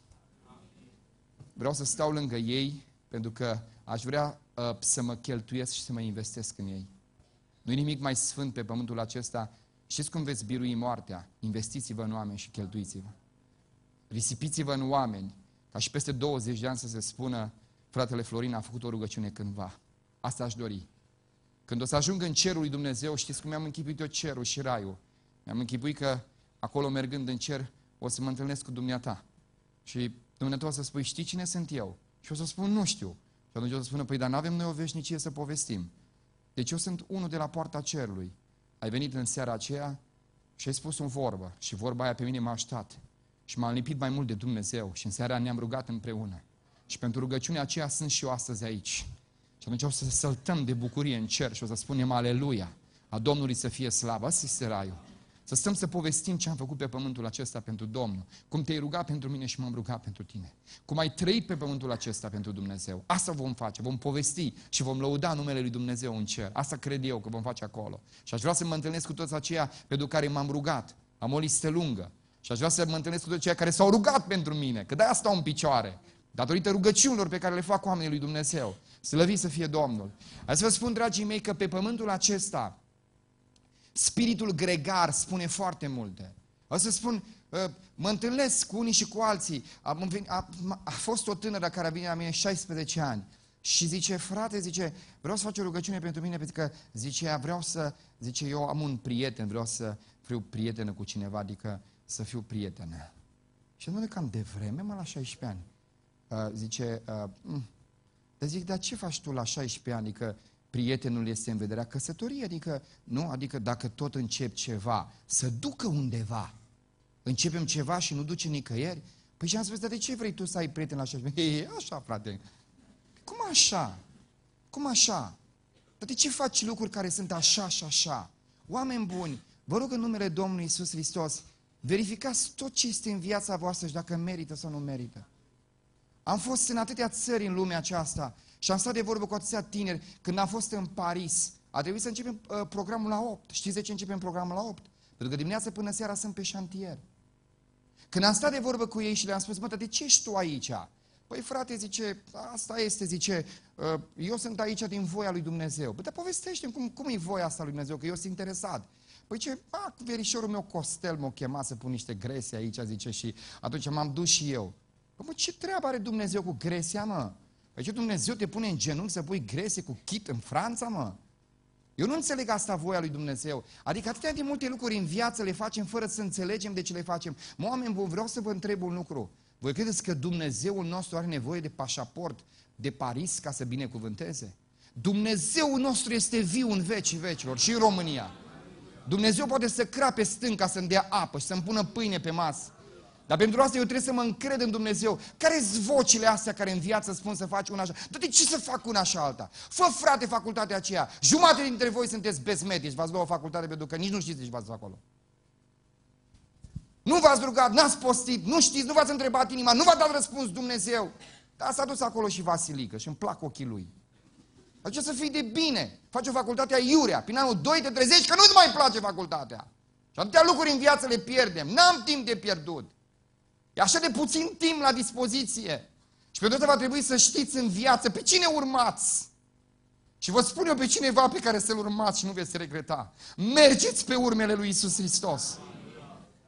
Vreau să stau lângă ei, pentru că aș vrea uh, să mă cheltuiesc și să mă investesc în ei. Nu-i nimic mai sfânt pe pământul acesta. Știți cum veți birui moartea? Investiți-vă în oameni și cheltuiți-vă. Risipiți-vă în oameni, ca și peste douăzeci de ani să se spună, fratele Florin a făcut o rugăciune cândva. Asta aș dori. Când o să ajung în cerul lui Dumnezeu, știți cum mi-am închipuit eu cerul și raiul? Mi-am închipuit că acolo mergând în cer o să mă întâlnesc cu dumneata. Și Dumnezeu o să spui, știi cine sunt eu? Și o să spun, nu știu. Și atunci o să spună, păi dar n-avem noi o veșnicie să povestim. Deci eu sunt unul de la poarta cerului. Ai venit în seara aceea și ai spus o vorbă. Și vorba aia pe mine m-a așteptat. Și m-am lipit mai mult de Dumnezeu. Și în seara ne-am rugat împreună. Și pentru rugăciunea aceea sunt și eu astăzi aici. Și atunci o să săltăm de bucurie în cer și o să spunem aleluia. A Domnului să fie slavă. Asta este raiul. Să stăm să povestim ce am făcut pe pământul acesta pentru Domnul. Cum te-ai rugat pentru mine și m-am rugat pentru tine. Cum ai trăit pe pământul acesta pentru Dumnezeu. Asta vom face. Vom povesti și vom lăuda numele lui Dumnezeu în cer. Asta cred eu că vom face acolo. Și aș vrea să mă întâlnesc cu toți aceia pentru care m-am rugat. Am o listă lungă. Și aș vrea să mă întâlnesc cu toți aceia care s-au rugat pentru mine. Că de-aia stau în picioare. Datorită rugăciunilor pe care le fac oamenii lui Dumnezeu. Slăvit să fie Domnul. Hai să vă spun, dragii mei, că pe pământul acesta spiritul gregar spune foarte multe. O să spun, mă întâlnesc cu unii și cu alții. A, a, a fost o tânără care a venit la mine șaisprezece ani și zice, frate, zice, vreau să faci o rugăciune pentru mine, pentru că, zice, vreau să, zice, eu am un prieten, vreau să fiu prietenă cu cineva, adică să fiu prietenă. Și nu cam de vreme, mă, la șaisprezece ani. Uh, zice, uh, dar zic, dar ce faci tu la șaisprezece ani, adică prietenul este în vederea căsătoriei, adică, nu, adică dacă tot încep ceva, să ducă undeva. Începem ceva și nu duce nicăieri? Păi și am spus, dar de ce vrei tu să ai prieten la șaisprezece? E, așa, frate. Cum așa? Cum așa? Dar de ce faci lucruri care sunt așa și așa? Oameni buni, vă rog în numele Domnului Iisus Hristos, verificați tot ce este în viața voastră și dacă merită sau nu merită. Am fost în atâtea țări în lumea aceasta și am stat de vorbă cu atâția tineri. Când am fost în Paris, a trebuit să începem uh, programul la opt. Știți de ce începem programul la opt? Pentru că dimineața până seara sunt pe șantier. Când am stat de vorbă cu ei și le-am spus, mă, dar de ce ești tu aici? Păi frate, zice, asta este, zice, uh, eu sunt aici din voia lui Dumnezeu. Păi, dar povestește-mi cum, cum e voia asta lui Dumnezeu, că eu sunt interesat. Păi ce, a, verișorul meu Costel m-a chemat să pun niște grese aici, zice, și atunci m-am dus și eu. Păi, mă, ce treabă are Dumnezeu cu gresia, mă? Păi ce Dumnezeu te pune în genunchi să pui grese cu chit în Franța, mă? Eu nu înțeleg asta voia lui Dumnezeu. Adică atâtea de multe lucruri în viață le facem fără să înțelegem de ce le facem. Mă, oameni buni, vreau să vă întreb un lucru. Voi credeți că Dumnezeul nostru are nevoie de pașaport de Paris ca să binecuvânteze? Dumnezeul nostru este viu în vecii vecilor și în România. Dumnezeu poate să crape stânca, să-mi dea apă și să-mi pună pâine pe masă. Dar pentru asta eu trebuie să mă încred în Dumnezeu. Care-s vocile astea care în viață spun să faci una așa? Dar de ce să fac una așa alta? Fă, frate, facultatea aceea. Jumate dintre voi sunteți bezmetici, v-ați luat o facultate pentru că nici nu știți ce v-ați acolo. Nu v-ați rugat, n-ați postit, nu știți, nu v-ați întrebat inima, nu v-a dat răspuns Dumnezeu. Dar s-a dus acolo și Vasilică și îmi plac ochii lui. Adică să fii de bine. Faci o facultate aiurea. Prin anul doi te trezești că nu-ți mai place facultatea. Și atâtea lucruri în viață le pierdem. N-am timp de pierdut. E așa de puțin timp la dispoziție. Și pentru asta va trebui să știți în viață pe cine urmați. Și vă spun eu pe cineva pe care să-l urmați și nu veți regreta. Mergeți pe urmele lui Iisus Hristos.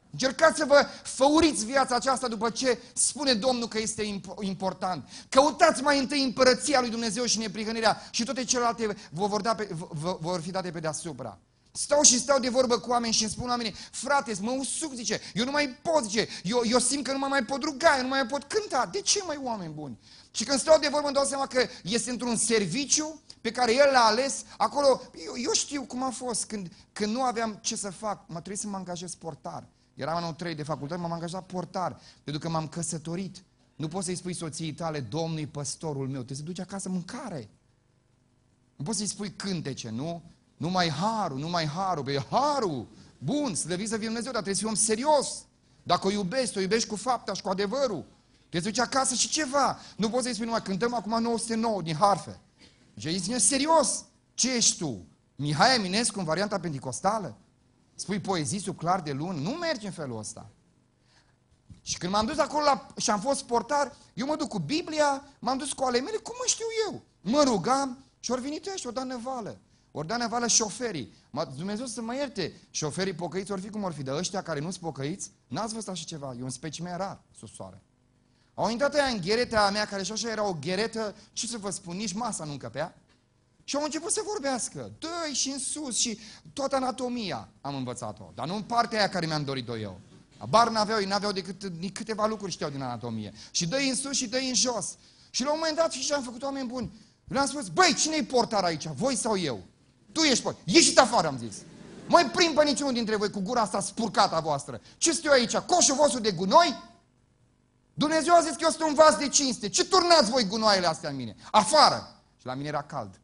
Încercați să vă făuriți viața aceasta după ce spune Domnul că este important. Căutați mai întâi împărăția lui Dumnezeu și neprihănirea și toate celelalte vă vor, da pe, vă, vor fi date pe deasupra. Stau și stau de vorbă cu oameni și îmi spun oamenii, frate, mă usuc, zice, eu nu mai pot, zice, eu, eu simt că nu mă mai pot ruga, eu nu mai pot cânta. De ce, mai oameni buni? Și când stau de vorbă îmi dau seama că este într-un serviciu pe care el l-a ales, acolo, eu, eu știu cum a fost, când, când nu aveam ce să fac, mă trebuie să mă angajez portar. Eram în anul trei de facultate, m-am angajat portar, pentru că m-am căsătorit. Nu poți să-i spui soției tale, Domnul e păstorul meu, trebuie să duci acasă mâncare. Nu poți să-i spui cântece, nu? Numai harul, numai harul, pe harul, bun, slăvit să fie Dumnezeu, dar trebuie să fii om serios. Dacă o iubești, o iubești cu fapta și cu adevărul. Trebuie să duci acasă și ceva. Nu poți să-i spui numai, cântăm acum nouă sute nouă din harfe. Deci zice, serios, ce ești tu? Mihai Eminescu în varianta penticostală? Spui poezii sub clar de lună? Nu merge în felul ăsta. Și când m-am dus acolo la, și am fost portar, eu mă duc cu Biblia, m-am dus cu ale mele, cum mă știu eu? Mă rugam și ori venit ăștia, o dat năvală. Ori da năvală șoferii. Dumnezeu să mă ierte, șoferii pocăiți ori fi cum ori fi, de ăștia care nu-s pocăiți, n-ați văzut așa ceva, e un specimen rar, sus soare. Au intrat aia în gheretea mea, care și așa era o gheretă, ce să vă spun, nici masa nu încăpea. Și au început să vorbească, dă-i și în sus și toată anatomia am învățat-o, dar nu în partea aia care mi-am dorit-o eu. Abar n-aveau, ei n-aveau decât câteva lucruri știau din anatomie. Și dă-i în sus și dă-i în jos. Și la un moment dat, și ce am făcut, oameni buni, le-am spus, băi, cine-i portar aici, voi sau eu? Tu ești portar, ieșiți afară, am zis. Mai prim pe niciunul dintre voi cu gura asta spurcată a voastră. Ce știu aici, coșul vostru de gunoi? Dumnezeu a zis că eu sunt un vas de cinste. Ce turnați voi gunoaiele astea în mine? Afară! Și la mine era cald.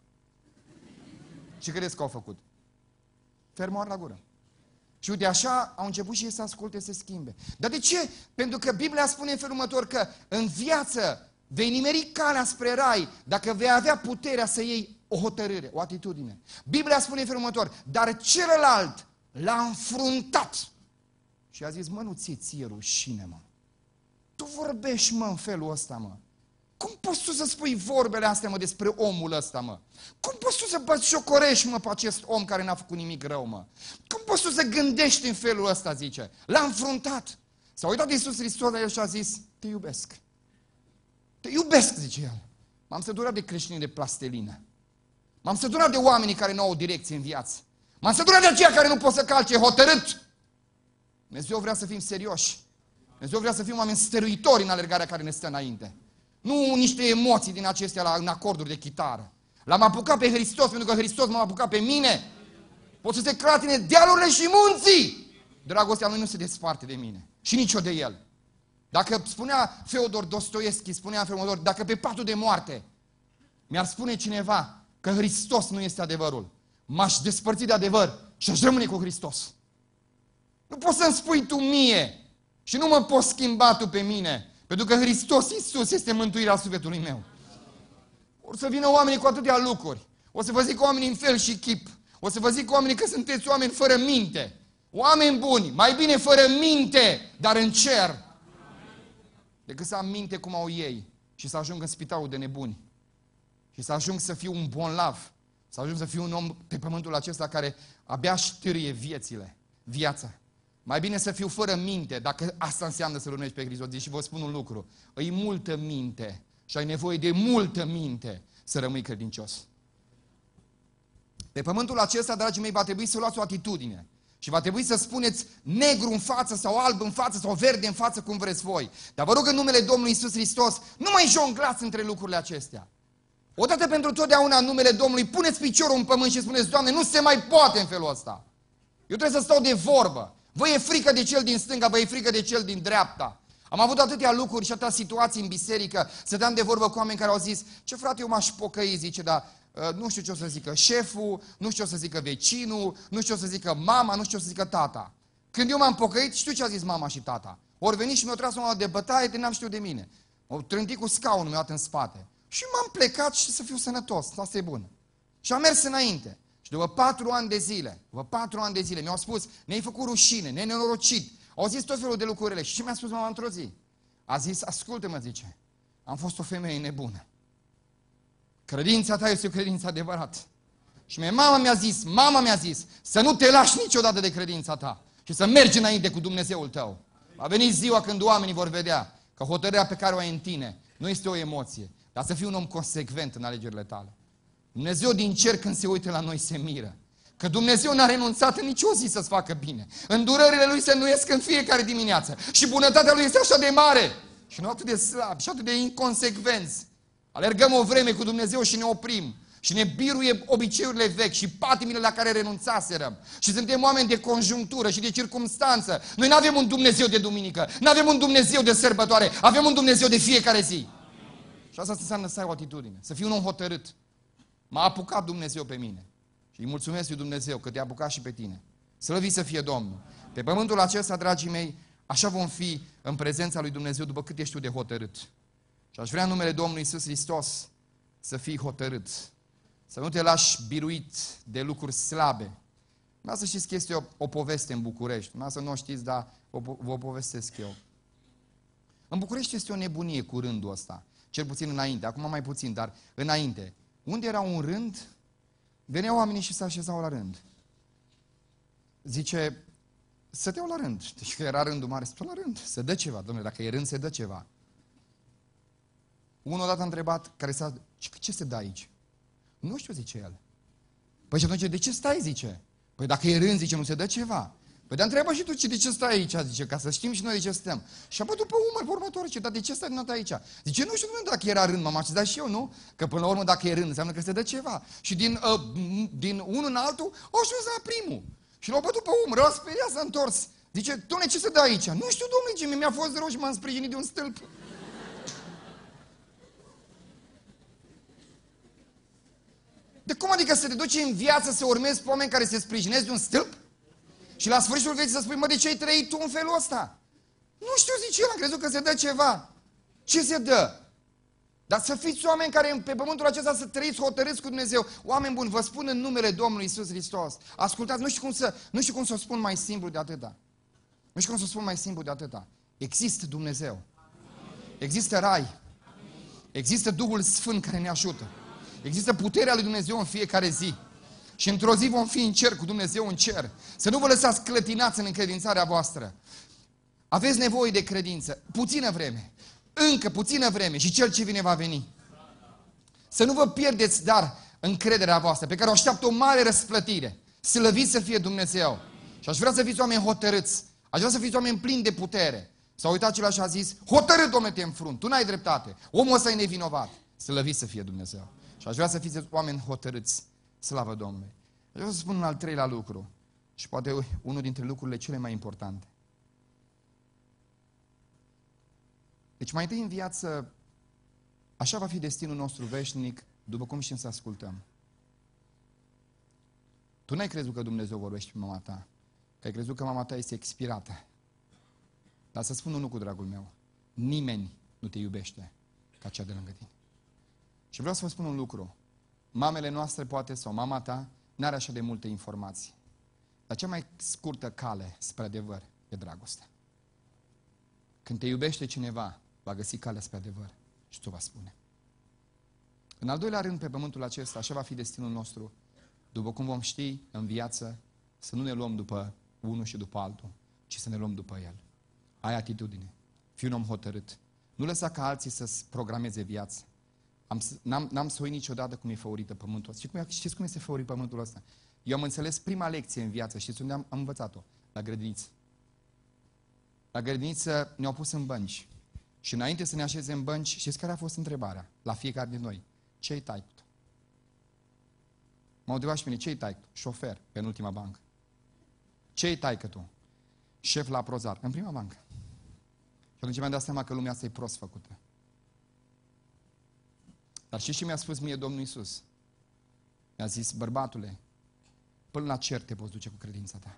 Ce credeți că au făcut? Fermoar la gură. Și uite, așa au început și ei să asculte, să se schimbe. Dar de ce? Pentru că Biblia spune în felul următor că în viață vei nimeri calea spre rai dacă vei avea puterea să iei o hotărâre, o atitudine. Biblia spune în felul următor, dar celălalt l-a înfruntat. Și a zis, mă, nu ți-e ție rușine, mă. Tu vorbești, mă, în felul ăsta, mă. Cum poți tu să spui vorbele astea, mă, despre omul ăsta, mă? Cum poți tu să bătjocorești, mă, pe acest om care n-a făcut nimic rău, mă? Cum poți tu să gândești în felul ăsta, zice? L-a înfruntat. S-a uitat Iisus Hristos la el și a zis, te iubesc. Te iubesc, zice el. M-am săturat de creștini de plastelină. M-am săturat de oamenii care nu au o direcție în viață. M-am săturat de aceia care nu pot să calce hotărât. Dumnezeu vrea să fim serioși. Dumnezeu vrea să fim oameni stăruitori în alergarea care ne stă înainte. Nu niște emoții din acestea la, în acorduri de chitară. L-am apucat pe Hristos, pentru că Hristos m-a apucat pe mine. Pot să se clatine dealurile și munții. Dragostea lui nu se desparte de mine. Și nici eu de el. Dacă spunea Feodor Dostoevski, spunea în felul următor, dacă pe patul de moarte mi-ar spune cineva că Hristos nu este adevărul, m-aș despărți de adevăr și aș rămâne cu Hristos. Nu poți să-mi spui tu mie și nu mă poți schimba tu pe mine, pentru că Hristos Iisus este mântuirea sufletului meu. O să vină oamenii cu atâtea lucruri. O să vă zic oamenii în fel și chip. O să vă zic oamenii că sunteți oameni fără minte. Oameni buni, mai bine fără minte, dar în cer, decât să am minte cum au ei și să ajung în spitalul de nebuni. Și să ajung să fiu un bonlav. Să ajung să fiu un om pe pământul acesta care abia ștârie viețile, viața. Mai bine să fiu fără minte, dacă asta înseamnă să-L urmești pe Hristos. Și vă spun un lucru, îi multă minte și ai nevoie de multă minte să rămâi credincios. Pe pământul acesta, dragii mei, va trebui să luați o atitudine. Și va trebui să spuneți negru în față sau alb în față sau verde în față, cum vreți voi. Dar vă rog în numele Domnului Iisus Hristos, nu mai jonglați între lucrurile acestea. Odată pentru totdeauna în numele Domnului, puneți piciorul în pământ și spuneți, Doamne, nu se mai poate în felul ăsta. Eu trebuie să stau de vorbă. Vă e frică de cel din stânga, vă e frică de cel din dreapta. Am avut atâtea lucruri și atâtea situații în biserică, stăteam de vorbă cu oameni care au zis, ce frate, eu m-aș pocăi, zice, dar uh, nu știu ce o să zică șeful, nu știu ce o să zică vecinul, nu știu ce o să zică mama, nu știu ce o să zică tata. Când eu m-am pocăit, știu ce a zis mama și tata. Ori venit și mi-au tras o de bătaie de n-am știut de mine. M-au trântit cu scaunul, mi-au dat în spate. Și m-am plecat și să fiu sănătos, asta e bun. Și am mers înainte. Și după patru ani de zile, după patru ani de zile, mi-au spus, ne-ai făcut rușine, ne-ai nenorocit. Au zis tot felul de lucrurile. Și ce mi-a spus mama într-o zi? A zis, ascultă-mă, zice, am fost o femeie nebună. Credința ta este o credință adevărată. Și mie, mama mi-a zis, mama mi-a zis, să nu te lași niciodată de credința ta. și să mergi înainte cu Dumnezeul tău. Va veni ziua când oamenii vor vedea că hotărârea pe care o ai în tine nu este o emoție, dar să fii un om consecvent în alegerile tale. Dumnezeu din cer când se uită la noi se miră. Că Dumnezeu n-a renunțat în nicio zi să-ți facă bine. Îndurările Lui se înnoiesc în fiecare dimineață. Și bunătatea Lui este așa de mare. Și nu atât de slab, și atât de inconsecvenți. Alergăm o vreme cu Dumnezeu și ne oprim. Și ne biruie obiceiurile vechi și patimile la care renunțaserăm. Și suntem oameni de conjunctură și de circumstanță. Noi nu avem un Dumnezeu de duminică, nu avem un Dumnezeu de sărbătoare, avem un Dumnezeu de fiecare zi. Și asta înseamnă să ai o atitudine, să fii un om hotărât. M-a apucat Dumnezeu pe mine. Și îi mulțumesc lui Dumnezeu că te-a apucat și pe tine. Slăvit să fie Domnul. Pe pământul acesta, dragii mei, așa vom fi în prezența lui Dumnezeu după cât ești tu de hotărât. Și aș vrea în numele Domnului Iisus Hristos să fii hotărât. Să nu te lași biruit de lucruri slabe. Vreau să știți că este o, o poveste în București. Vreau să nu o știți, dar vă, vă povestesc eu. În București este o nebunie cu rândul ăsta. Cel puțin înainte, acum mai puțin, dar înainte. Unde era un rând, veneau oamenii și se așezau la rând. Zice, stăteau la rând. Deci că era rândul mare, stăteau la rând. Se dă ceva, domnule, dacă e rând, se dă ceva. Unul odată a întrebat, care s-a... Ce se dă aici? Nu știu, zice el. Păi și atunci, de ce stai, zice? Păi dacă e rând, zice, nu se dă ceva. Păi dar întreabă și tu, de ce stai aici, zice, ca să știm și noi de ce stăm. Și a bătut pe umăr pe următorul, zice, dar de ce stai dumneata aici? Zice, nu știu, nu, dacă era rând, m-am așezat și eu, nu? Că până la urmă, dacă e rând, înseamnă că se dă ceva. Și din, uh, din unul în altul, au ajuns la primul. Și l-au bătut pe umăr, l-au speriat, s-a întors. Zice, dom'le, ce se dă aici? Nu știu, dom'le, ce mi-a fost rău și m-am sprijinit de un stâlp. De cum adică să te duci în viață să urmezi pe oameni care se sprijinesc de un stâlp? Și la sfârșitul vieții să spui, mă, de ce ai trăit tu în felul ăsta? Nu știu, zice el, am crezut că se dă ceva. Ce se dă? Dar să fiți oameni care pe pământul acesta să trăiți hotărâți cu Dumnezeu. Oameni buni, vă spun în numele Domnului Iisus Hristos. Ascultați, nu știu cum să, nu știu cum să o spun mai simplu de atâta. Nu știu cum să o spun mai simplu de atâta. Există Dumnezeu. Există Rai. Există Duhul Sfânt care ne ajută. Există puterea lui Dumnezeu în fiecare zi. Și într-o zi vom fi în cer cu Dumnezeu în cer. Să nu vă lăsați clătinați în încredințarea voastră. Aveți nevoie de credință. Puțină vreme. Încă puțină vreme și cel ce vine va veni. Să nu vă pierdeți, dar, încrederea voastră, pe care o așteaptă o mare răsplătire. Slăvit să fie Dumnezeu. Și aș vrea să fiți oameni hotărâți. Aș vrea să fiți oameni plini de putere. S-a uitat acela și a zis, hotărât, Dom'le, te înfrunt. Tu n-ai dreptate. Omul ăsta e nevinovat. Slăvit să fie Dumnezeu. Și aș vrea să fiți oameni hotărâți. Slavă Domnului. Aș vrea să spun un al treilea lucru. Și poate unul dintre lucrurile cele mai importante. Deci mai întâi în viață, așa va fi destinul nostru veșnic, după cum știm să ascultăm. Tu n-ai crezut că Dumnezeu vorbește pe mama ta, că ai crezut că mama ta este expirată. Dar să spun un lucru, dragul meu, nimeni nu te iubește ca cea de lângă tine. Și vreau să vă spun un lucru. Mamele noastre, poate, sau mama ta, n-are așa de multe informații. Dar cea mai scurtă cale spre adevăr e dragostea. Când te iubește cineva, va găsi calea spre adevăr și ți-o va spune. În al doilea rând, pe pământul acesta, așa va fi destinul nostru, după cum vom ști în viață, să nu ne luăm după unul și după altul, ci să ne luăm după el. Ai atitudine. Fii un om hotărât. Nu lăsa ca alții să-ți programeze viața. Am, n-am, n-am să uit niciodată cum e făurită pământul ăsta. Știți cum, știți cum este făurit pământul ăsta? Eu am înțeles prima lecție în viață. Știți unde am, am învățat-o? La grădiniță. La grădiniță ne-au pus în bănci. Și înainte să ne așeze în bănci, știți care a fost întrebarea? La fiecare din noi. Ce-i taică-tu? M-au întrebat și mine, ce-i taică-tu? Șofer, penultima bancă. Ce-i taică-tu? Șef la Prozar, în prima bancă. Și atunci mi-am dat seama că lumea asta e prost făcută. Dar știți ce mi-a spus mie Domnul Iisus? Mi-a zis, bărbatule, până la cer te poți duce cu credința ta.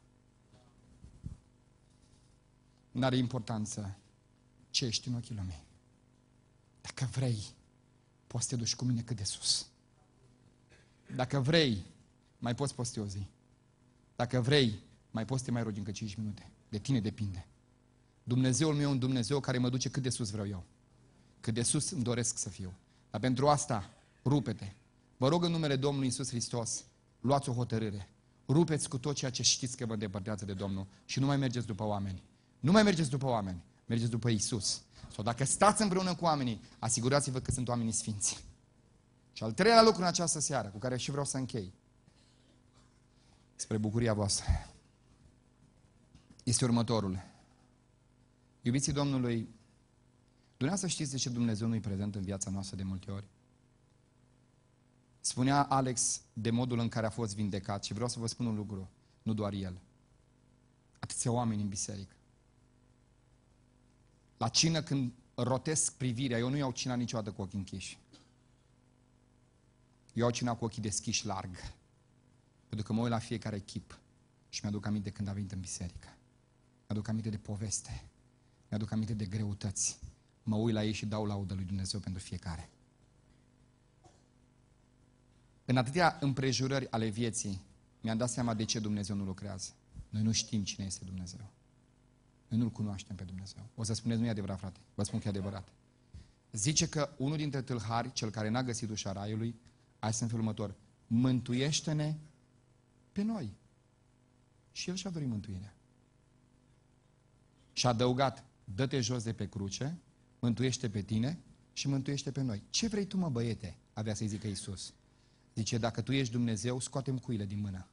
N-are importanță ce ești în ochii lumii. Dacă vrei, poți să te duci cu mine cât de sus. Dacă vrei, mai poți posti o zi. Dacă vrei, mai poți să te mai rogi încă cinci minute. De tine depinde. Dumnezeul meu e un Dumnezeu care mă duce cât de sus vreau eu. Cât de sus îmi doresc să fiu. Dar pentru asta, rupe-te. Vă rog în numele Domnului Iisus Hristos, luați o hotărâre. rupeți cu tot ceea ce știți că vă îndepărtează de Domnul și nu mai mergeți după oameni. Nu mai mergeți după oameni, mergeți după Iisus. Sau dacă stați împreună cu oamenii, asigurați-vă că sunt oamenii sfinți. Și al treilea lucru în această seară, cu care și vreau să închei, spre bucuria voastră, este următorul. Iubiții Domnului, dumneavoastră știți de ce Dumnezeu nu-i prezent în viața noastră de multe ori? Spunea Alex de modul în care a fost vindecat și vreau să vă spun un lucru, nu doar el. Atâția oameni în biserică. La cină când rotesc privirea, eu nu iau cina niciodată cu ochii închiși. Eu iau cina cu ochii deschiși larg. Pentru că mă uit la fiecare chip și mi-aduc aminte când a venit în biserică. Mi-aduc aminte de poveste. Mi-aduc aminte de greutăți. Mă uit la ei și dau laudă lui Dumnezeu pentru fiecare. În atâtea împrejurări ale vieții, mi-am dat seama de ce Dumnezeu nu lucrează. Noi nu știm cine este Dumnezeu. Noi nu-L cunoaștem pe Dumnezeu. O să spuneți, nu e adevărat, frate. Vă spun că e adevărat. Zice că unul dintre tâlhari, cel care n-a găsit ușa raiului, a zis în felul următor: mântuiește-ne pe noi. Și el și-a dorit mântuirea. Și a adăugat: dă-te jos de pe cruce, mântuiește pe tine și mântuiește pe noi. Ce vrei tu, mă, băiete? Avea să-i zică Iisus. Zice, dacă tu ești Dumnezeu, scoate-mi cuile din mână.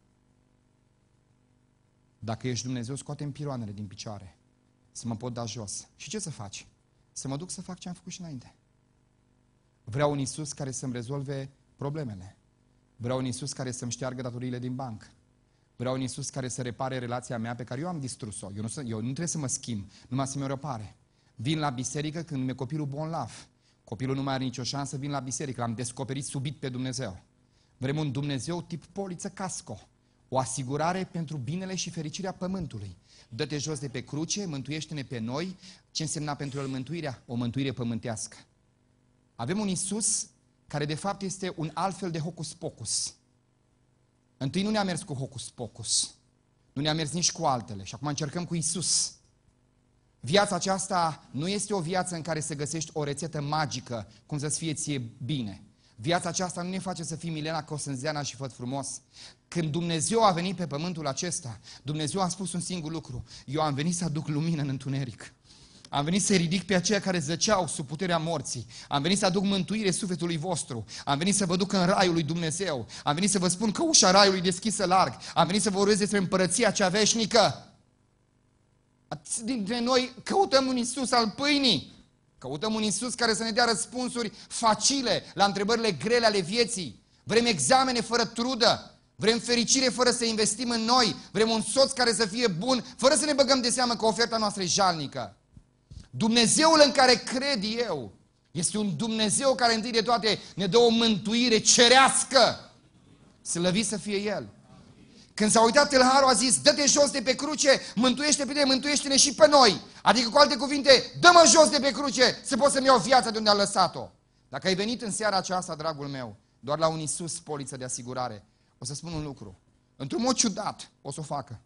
Dacă ești Dumnezeu, scoate-mi piroanele din picioare. Să mă pot da jos. Și ce să faci? Să mă duc să fac ce am făcut și înainte. Vreau un Iisus care să-mi rezolve problemele. Vreau un Iisus care să-mi șteargă datoriile din bancă. Vreau un Iisus care să repare relația mea pe care eu am distrus-o. Eu nu, eu nu trebuie să mă schimb, numai să mi-o repare. Vin la biserică când mi-e copilul bolnav. Copilul nu mai are nicio șansă, vin la biserică. L-am descoperit subit pe Dumnezeu. Vrem un Dumnezeu tip poliță casco. O asigurare pentru binele și fericirea pământului. Dă-te jos de pe cruce, mântuiește-ne pe noi. Ce însemna pentru el mântuirea? O mântuire pământească. Avem un Iisus care de fapt este un alt fel de hocus-pocus. Întâi nu ne-a mers cu hocus-pocus. Nu ne-a mers nici cu altele. Și acum încercăm cu Iisus. Viața aceasta nu este o viață în care să găsești o rețetă magică cum să-ți fie ție bine. Viața aceasta nu ne face să fim Milena Cosânzeana și făt frumos. Când Dumnezeu a venit pe pământul acesta, Dumnezeu a spus un singur lucru: eu am venit să aduc lumină în întuneric. Am venit să ridic pe aceia care zăceau sub puterea morții. Am venit să aduc mântuire sufletului vostru. Am venit să vă duc în raiul lui Dumnezeu. Am venit să vă spun că ușa raiului e deschisă larg. Am venit să vă vorbesc despre împărăția cea veșnică. Atâți dintre noi căutăm un Iisus al pâinii. Căutăm un Iisus care să ne dea răspunsuri facile la întrebările grele ale vieții. Vrem examene fără trudă. Vrem fericire fără să investim în noi. Vrem un soț care să fie bun, fără să ne băgăm de seamă că oferta noastră e jalnică. Dumnezeul în care cred eu este un Dumnezeu care întâi de toate ne dă o mântuire cerească. Slăvit să fie El. Când s-a uitat tâlharul, a zis: dă-te jos de pe cruce, mântuiește pe tine, mântuiește-ne și pe noi. Adică, cu alte cuvinte, dă-mă jos de pe cruce să pot să-mi iau viața de unde am lăsat-o. Dacă ai venit în seara aceasta, dragul meu, doar la un Iisus poliță de asigurare, o să spun un lucru. Într-un mod ciudat o să o facă.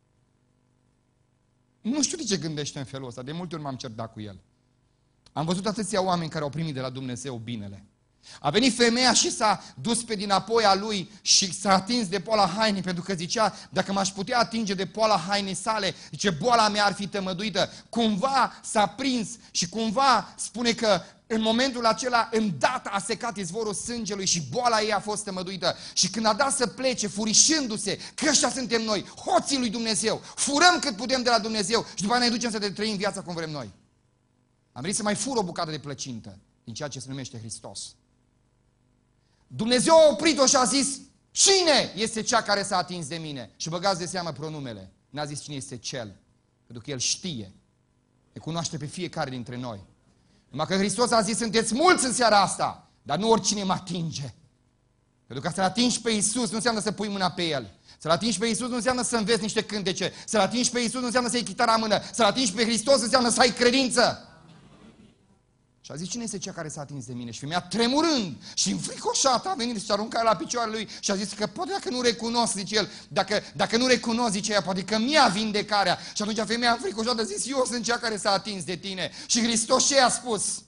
Nu știu de ce gândește în felul ăsta, de multe ori m-am certat cu el. Am văzut atâția oameni care au primit de la Dumnezeu binele. A venit femeia și s-a dus pe dinapoi a lui și s-a atins de poala hainei, pentru că zicea: dacă m-aș putea atinge de poala hainei sale, zice, boala mea ar fi tămăduită. Cumva s-a prins și cumva spune că în momentul acela îndată a secat izvorul sângelui și boala ei a fost tămăduită. Și când a dat să plece, furișându-se, că ăștia suntem noi, hoții lui Dumnezeu, furăm cât putem de la Dumnezeu și după aceea ne ducem să ne trăim viața cum vrem noi. Am venit să mai fur o bucată de plăcintă din ceea ce se numește Hristos. Dumnezeu a oprit-o și a zis: cine este cea care s-a atins de mine? Și băgați de seamă pronumele. N-a zis cine este cel, pentru că El știe. Ne cunoaște pe fiecare dintre noi. Numai că Hristos a zis: sunteți mulți în seara asta, dar nu oricine mă atinge. Pentru că să-L atingi pe Iisus nu înseamnă să pui mâna pe El. Să-L atingi pe Iisus nu înseamnă să înveți niște cântece. Să-L atingi pe Iisus nu înseamnă să iei chitara în mână. Să-L atingi pe Hristos înseamnă să ai credință. Și a zis: cine este cea care s-a atins de mine? Și femeia, tremurând și înfricoșată, a venit și s-a aruncat la picioarele lui și a zis că poate dacă nu recunosc, zice el, dacă, dacă nu recunosc, zice ea, poate că mi-a vindecarea. Și atunci femeia înfricoșată a zis: eu sunt cea care s-a atins de tine. Și Hristos ce i-a spus?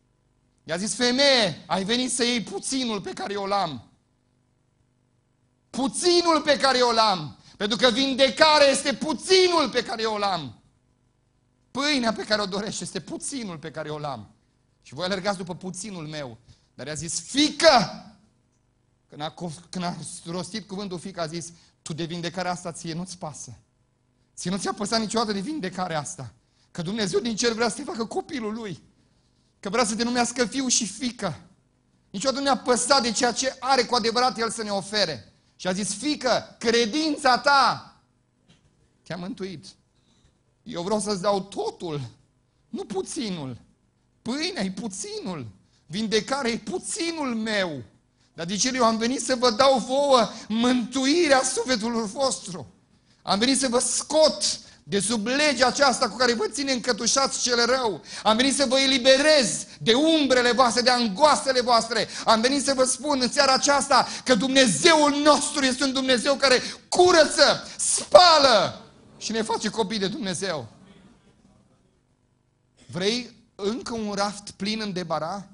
I-a zis: femeie, ai venit să iei puținul pe care eu l-am. puținul pe care eu l-am. Pentru că vindecarea este puținul pe care eu l-am. Pâinea pe care o dorește este puținul pe care eu l-am. Și voi alergați după puținul meu. Dar i-a zis, fică! Când a, când a rostit cuvântul fică, a zis, tu de vindecarea asta ție nu-ți pasă. Ție nu ți-a păsat niciodată de vindecarea asta. Că Dumnezeu din cer vrea să te facă copilul Lui. Că vrea să te numească fiu și fică. Niciodată nu ne-a păsat de ceea ce are cu adevărat El să ne ofere. Și a zis, fică, credința ta te-a mântuit. Eu vreau să-ți dau totul, nu puținul. Pâinea e puținul. Vindecarea e puținul meu. Dar de ce eu am venit să vă dau vouă mântuirea sufletului vostru. Am venit să vă scot de sub legea aceasta cu care vă ține încătușați cel rău. Am venit să vă eliberez de umbrele voastre, de angoastele voastre. Am venit să vă spun în seara aceasta că Dumnezeul nostru este un Dumnezeu care curăță, spală și ne face copii de Dumnezeu. Vrei încă un raft plin în debara?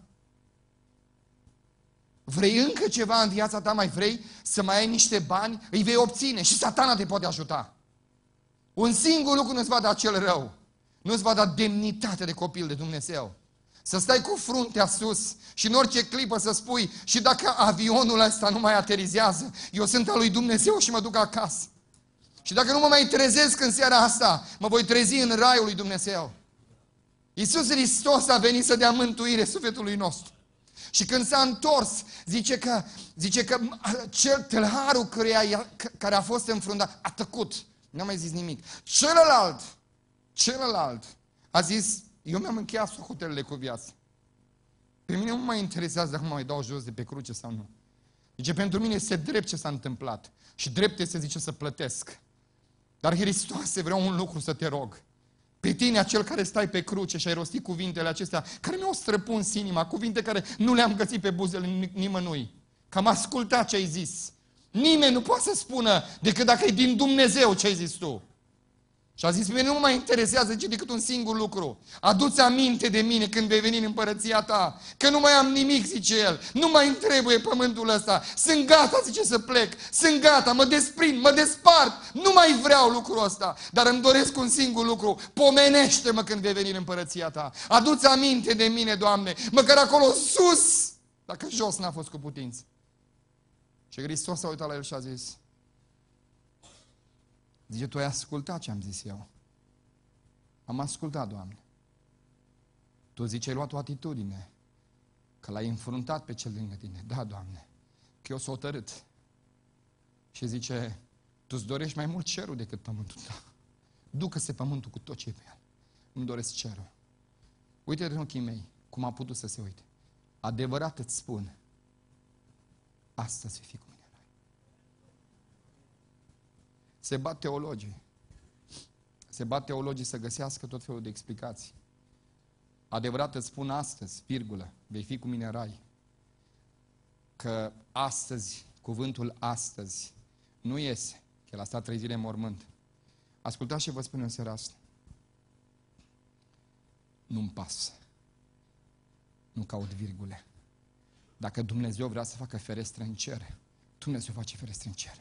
Vrei încă ceva în viața ta? Mai vrei să mai ai niște bani? Îi vei obține și Satana te poate ajuta. Un singur lucru nu-ți va da cel rău. Nu-ți va da demnitate de copil de Dumnezeu. Să stai cu fruntea sus și în orice clipă să spui, și dacă avionul ăsta nu mai aterizează, eu sunt al lui Dumnezeu și mă duc acasă. Și dacă nu mă mai trezesc în seara asta, mă voi trezi în raiul lui Dumnezeu. Iisus Hristos a venit să dea mântuire sufletului nostru. Și când s-a întors, zice că, zice că cel tâlharul căreia, care a fost înfruntat a tăcut. N-a mai zis nimic. Celălalt, celălalt a zis, eu mi-am încheiat socotelele cu viață. Pe mine nu mă mai interesează dacă mă mai dau jos de pe cruce sau nu. Zice, pentru mine este drept ce s-a întâmplat. Și drept este, zice, să plătesc. Dar Hristoase, vreau un lucru să te rog. Pe tine, acel care stai pe cruce și ai rostit cuvintele acestea, care mi-au străpuns inima, cuvinte care nu le-am găsit pe buzele nimănui. Că am ascultat ce ai zis. Nimeni nu poate să spună decât dacă e din Dumnezeu ce ai zis tu. Și a zis, pe mine nu mă interesează zice, decât un singur lucru. Adu-ți aminte de mine când vei veni în împărăția ta. Că nu mai am nimic, zice el. Nu mai îmi trebuie pământul ăsta. Sunt gata, zice, să plec. Sunt gata, mă desprind, mă despart. Nu mai vreau lucrul ăsta. Dar îmi doresc un singur lucru. Pomenește-mă când vei veni în împărăția ta. Adu-ți aminte de mine, Doamne. Măcar acolo sus, dacă jos n-a fost cu putință. Și Hristos s-a uitat la el și a zis, zice, tu ai ascultat ce am zis eu. Am ascultat, Doamne. Tu, zice, ai luat o atitudine, că l-ai înfruntat pe cel lângă tine. Da, Doamne, că eu s-o hotărât. Și zice, tu-ți dorești mai mult cerul decât pământul tău. Ducă-se pământul cu tot ce e pe el. Îmi doresc cerul. Uite-te în ochii mei, cum a putut să se uite. Adevărat îți spun, astăzi vei fi cu mine. Se bat teologii. Se bat teologii să găsească tot felul de explicații. Adevărat îți spun astăzi, virgulă, vei fi cu mine în rai. Că astăzi, cuvântul astăzi, nu iese. Că el a stat trei zile în mormânt. Ascultați și vă spun în seara asta. Nu-mi pasă. Nu caut virgule. Dacă Dumnezeu vrea să facă ferestre în cer, Dumnezeu face ferestre în cer.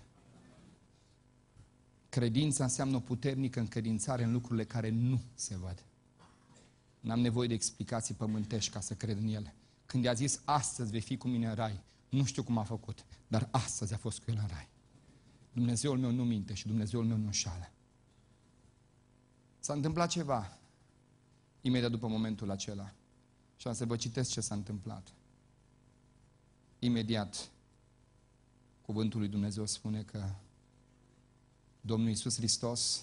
Credința înseamnă o puternică încredințare în lucrurile care nu se văd. N-am nevoie de explicații pământești ca să cred în ele. Când i-a zis, astăzi vei fi cu mine în rai, nu știu cum a făcut, dar astăzi a fost cu el în rai. Dumnezeul meu nu minte și Dumnezeul meu nu înșală. S-a întâmplat ceva imediat după momentul acela. Și am să vă citesc ce s-a întâmplat. Imediat, cuvântul lui Dumnezeu spune că Domnul Iisus Hristos,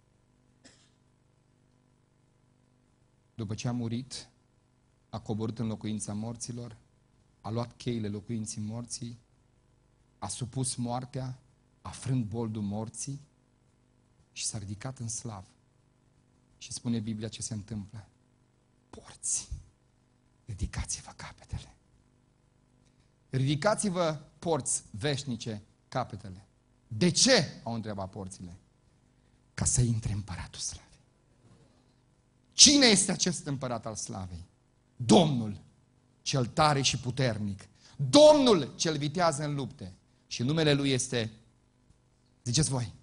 după ce a murit, a coborât în locuința morților, a luat cheile locuinții morții, a supus moartea, a frânt boldul morții și s-a ridicat în slavă. Și spune Biblia ce se întâmplă. Porți, ridicați-vă capetele. Ridicați-vă, porți veșnice, capetele. De ce? Au întrebat porțile. Ca să intre împăratul slavei. Cine este acest împărat al slavei? Domnul, cel tare și puternic. Domnul, cel vitează în lupte. Și numele lui este Ziceți voi.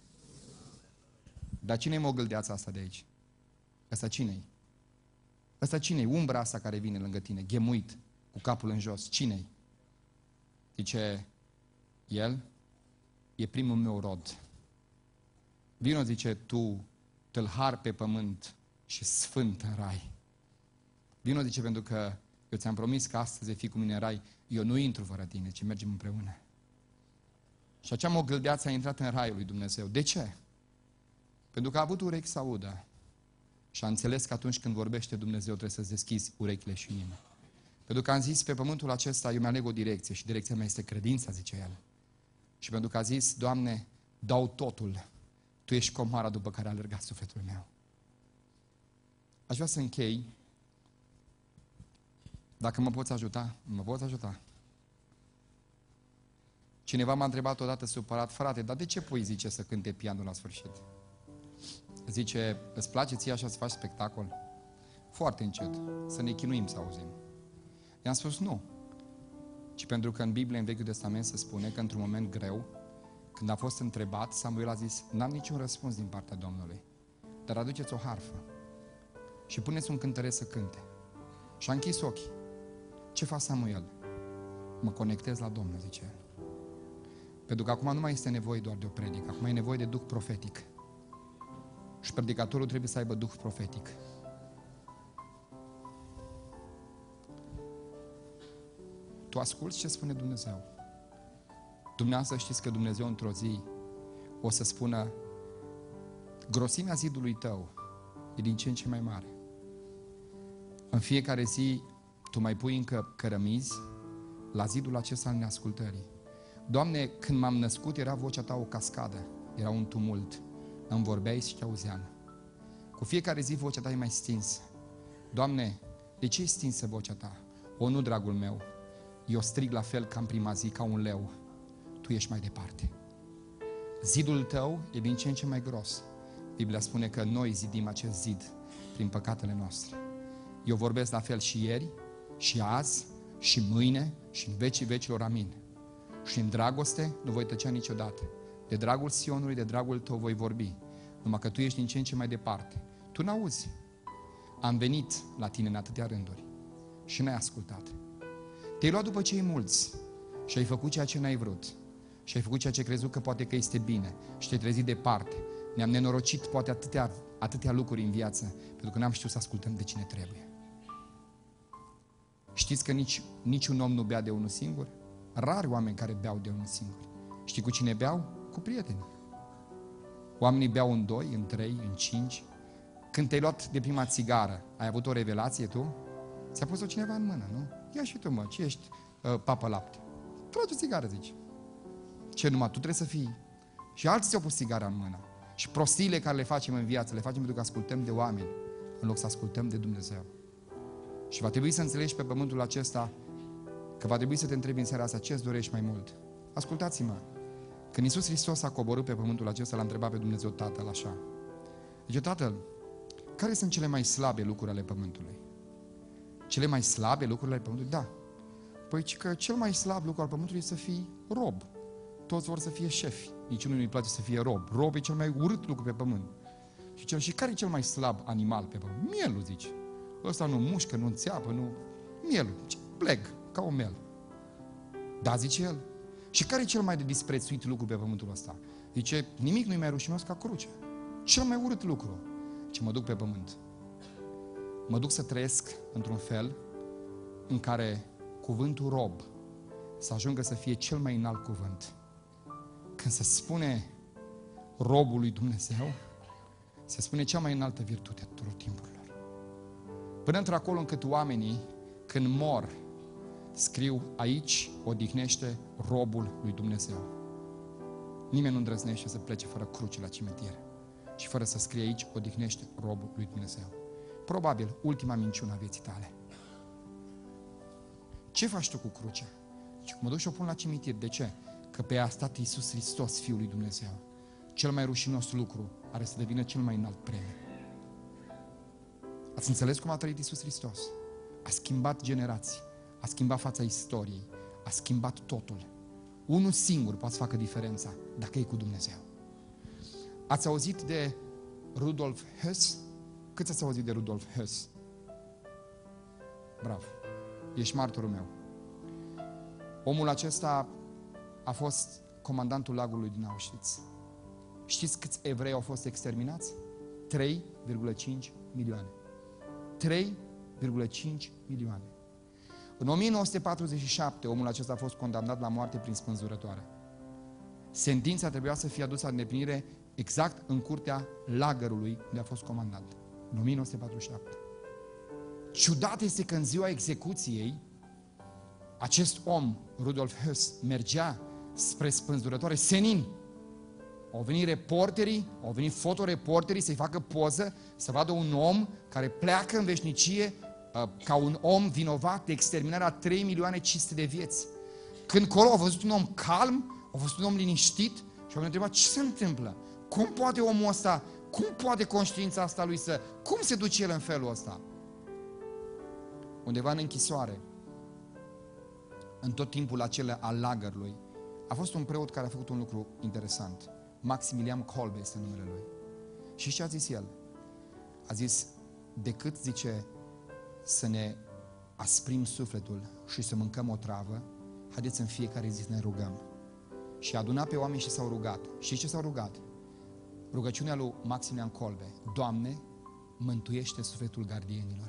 Dar cine-i mogâldeața asta de aici? Ăsta cine-i? Ăsta cine-i? Umbra asta care vine lângă tine, ghemuit, cu capul în jos. Cine-i? Zice, el e primul meu rod. Vino, zice, tu, tâlhar pe pământ și sfânt în rai. Vino, zice, pentru că eu ți-am promis că astăzi vei fi cu mine în rai. Eu nu intru fără tine, ci mergem împreună. Și acea mogâldeață a intrat în raiul lui Dumnezeu. De ce? Pentru că a avut urechi să audă. Și a înțeles că atunci când vorbește Dumnezeu trebuie să-ți deschizi urechile și inima. Pentru că am zis, pe pământul acesta eu mi-aleg o direcție și direcția mea este credința, zice el. Și pentru că a zis, Doamne, dau totul, Tu ești comoara după care a alergat sufletul meu. Aș vrea să închei. Dacă mă poți ajuta, mă poți ajuta. Cineva m-a întrebat odată supărat, frate, dar de ce pui, zice, să cânte pianul la sfârșit? Zice, îți place ție așa să faci spectacol? Foarte încet, să ne chinuim să auzim. I-am spus nu, ci pentru că în Biblie, în Vechiul Testament, se spune că într-un moment greu, când a fost întrebat, Samuel a zis, n-am niciun răspuns din partea Domnului, dar aduceți o harfă și puneți un cântăreț să cânte. Și a închis ochii. Ce face Samuel? Mă conectez la Domnul, zice el. Pentru că acum nu mai este nevoie doar de o predică, acum e nevoie de duh profetic. Și predicatorul trebuie să aibă duh profetic. Tu asculți ce spune Dumnezeu. Dumneavoastră știți că Dumnezeu într-o zi o să spună grosimea zidului tău e din ce în ce mai mare. În fiecare zi tu mai pui încă cărămizi la zidul acesta al neascultării. Doamne, când m-am născut era vocea Ta o cascadă, era un tumult. Îmi vorbeai și Te auzeam. Cu fiecare zi vocea Ta e mai stinsă. Doamne, de ce e stinsă vocea Ta? O, nu, dragul meu, eu strig la fel ca în prima zi, ca un leu. Tu ești mai departe. Zidul Tău e din ce în ce mai gros. Biblia spune că noi zidim acest zid prin păcatele noastre. Eu vorbesc la fel și ieri, și azi, și mâine, și în vecii vecilor, amin. Și în dragoste nu voi tăcea niciodată. De dragul Sionului, de dragul Tău voi vorbi. Numai că Tu ești din ce în ce mai departe. Tu n-auzi. Am venit la Tine în atâtea rânduri și n-ai ascultat. Te-ai luat după cei mulți și ai făcut ceea ce n-ai vrut. Și ai făcut ceea ce crezut că poate că este bine. Și te-ai trezit departe. Ne-am nenorocit poate atâtea, atâtea lucruri în viață, pentru că n-am știut să ascultăm de cine trebuie. Știți că nici, niciun om nu bea de unul singur? Rari oameni care beau de unul singur. Știi cu cine beau? Cu prieteni. Oamenii beau în doi, în trei, în cinci. Când te-ai luat de prima țigară, ai avut o revelație tu? Ți-a pus-o cineva în mână, nu? Ia și tu, mă, ce ești uh, papă lapte? Tragi o țigară, zici. Ce, numai tu trebuie să fii? Și alții ți-au pus țigara în mână. Și prostiile care le facem în viață, le facem pentru că ascultăm de oameni, în loc să ascultăm de Dumnezeu. Și va trebui să înțelegi pe pământul acesta că va trebui să te întrebi în seara asta ce îți dorești mai mult. Ascultați-mă. Când Iisus Hristos a coborât pe pământul acesta, l-a întrebat pe Dumnezeu Tatăl așa. Zice, Tatăl, care sunt cele mai slabe lucruri ale pământului? Cele mai slabe lucruri ale pământului? Da. Păi că cel mai slab lucru al pământului e să fii rob. Toți vor să fie șefi. Niciunul nu-i place să fie rob. Rob e cel mai urât lucru pe pământ. Și, cel, și care e cel mai slab animal pe pământ? Mielul, zice. Ăsta nu mușcă, nu înțeapă, nu... Mielul. Pleg, ca un miel. Da, zice el. Și care e cel mai de disprețuit lucru pe pământul ăsta? Zice, nimic nu-i mai rușinos ca crucea. Cel mai urât lucru. Ce mă duc pe pământ. Mă duc să trăiesc într-un fel în care cuvântul rob să ajungă să fie cel mai înalt cuvânt. Când se spune robul lui Dumnezeu, se spune cea mai înaltă virtute a tuturor timpurilor. Până într-acolo încât oamenii, când mor, scriu aici odihnește robul lui Dumnezeu. Nimeni nu îndrăznește să plece fără cruce la cimitir și fără să scrie aici odihnește robul lui Dumnezeu. Probabil ultima minciună a vieții tale. Ce faci tu cu crucea? Și mă duc și o pun la cimitir. De ce? Că pe ea a stat Iisus Hristos, Fiul lui Dumnezeu. Cel mai rușinos lucru are să devină cel mai înalt premiu. Ați înțeles cum a trăit Iisus Hristos? A schimbat generații, a schimbat fața istoriei, a schimbat totul. Unul singur poate să facă diferența, dacă e cu Dumnezeu. Ați auzit de Rudolf Höss? Câți ați auzit de Rudolf Höss? Bravo! Ești martorul meu. Omul acesta a fost comandantul lagului din Auschwitz. Știți câți evrei au fost exterminați? trei virgulă cinci milioane. trei virgulă cinci milioane. În o mie nouă sute patruzeci și șapte, omul acesta a fost condamnat la moarte prin spânzurătoare. Sentința trebuia să fie adusă la îndeplinire exact în curtea lagărului unde a fost comandant. În o mie nouă sute patruzeci și șapte. Ciudat este că în ziua execuției, acest om, Rudolf Höss, mergea spre spânzurătoare senin. Au venit reporterii, au venit fotoreporterii să-i facă poză, să vadă un om care pleacă în veșnicie uh, ca un om vinovat de exterminarea a trei milioane cinci sute de vieți. Când colo au văzut un om calm, au văzut un om liniștit și au întrebat ce se întâmplă? Cum poate omul ăsta, cum poate conștiința asta lui să, cum se duce el în felul ăsta? Undeva în închisoare, în tot timpul acela al lagărului, a fost un preot care a făcut un lucru interesant. Maximilian Kolbe este numele lui. Și ce a zis el? A zis, decât, zice, să ne asprim sufletul și să mâncăm o travă, haideți în fiecare zi să ne rugăm. Și a adunat pe oameni și s-au rugat. Și ce s-au rugat? Rugăciunea lui Maximilian Kolbe. Doamne, mântuiește sufletul gardienilor.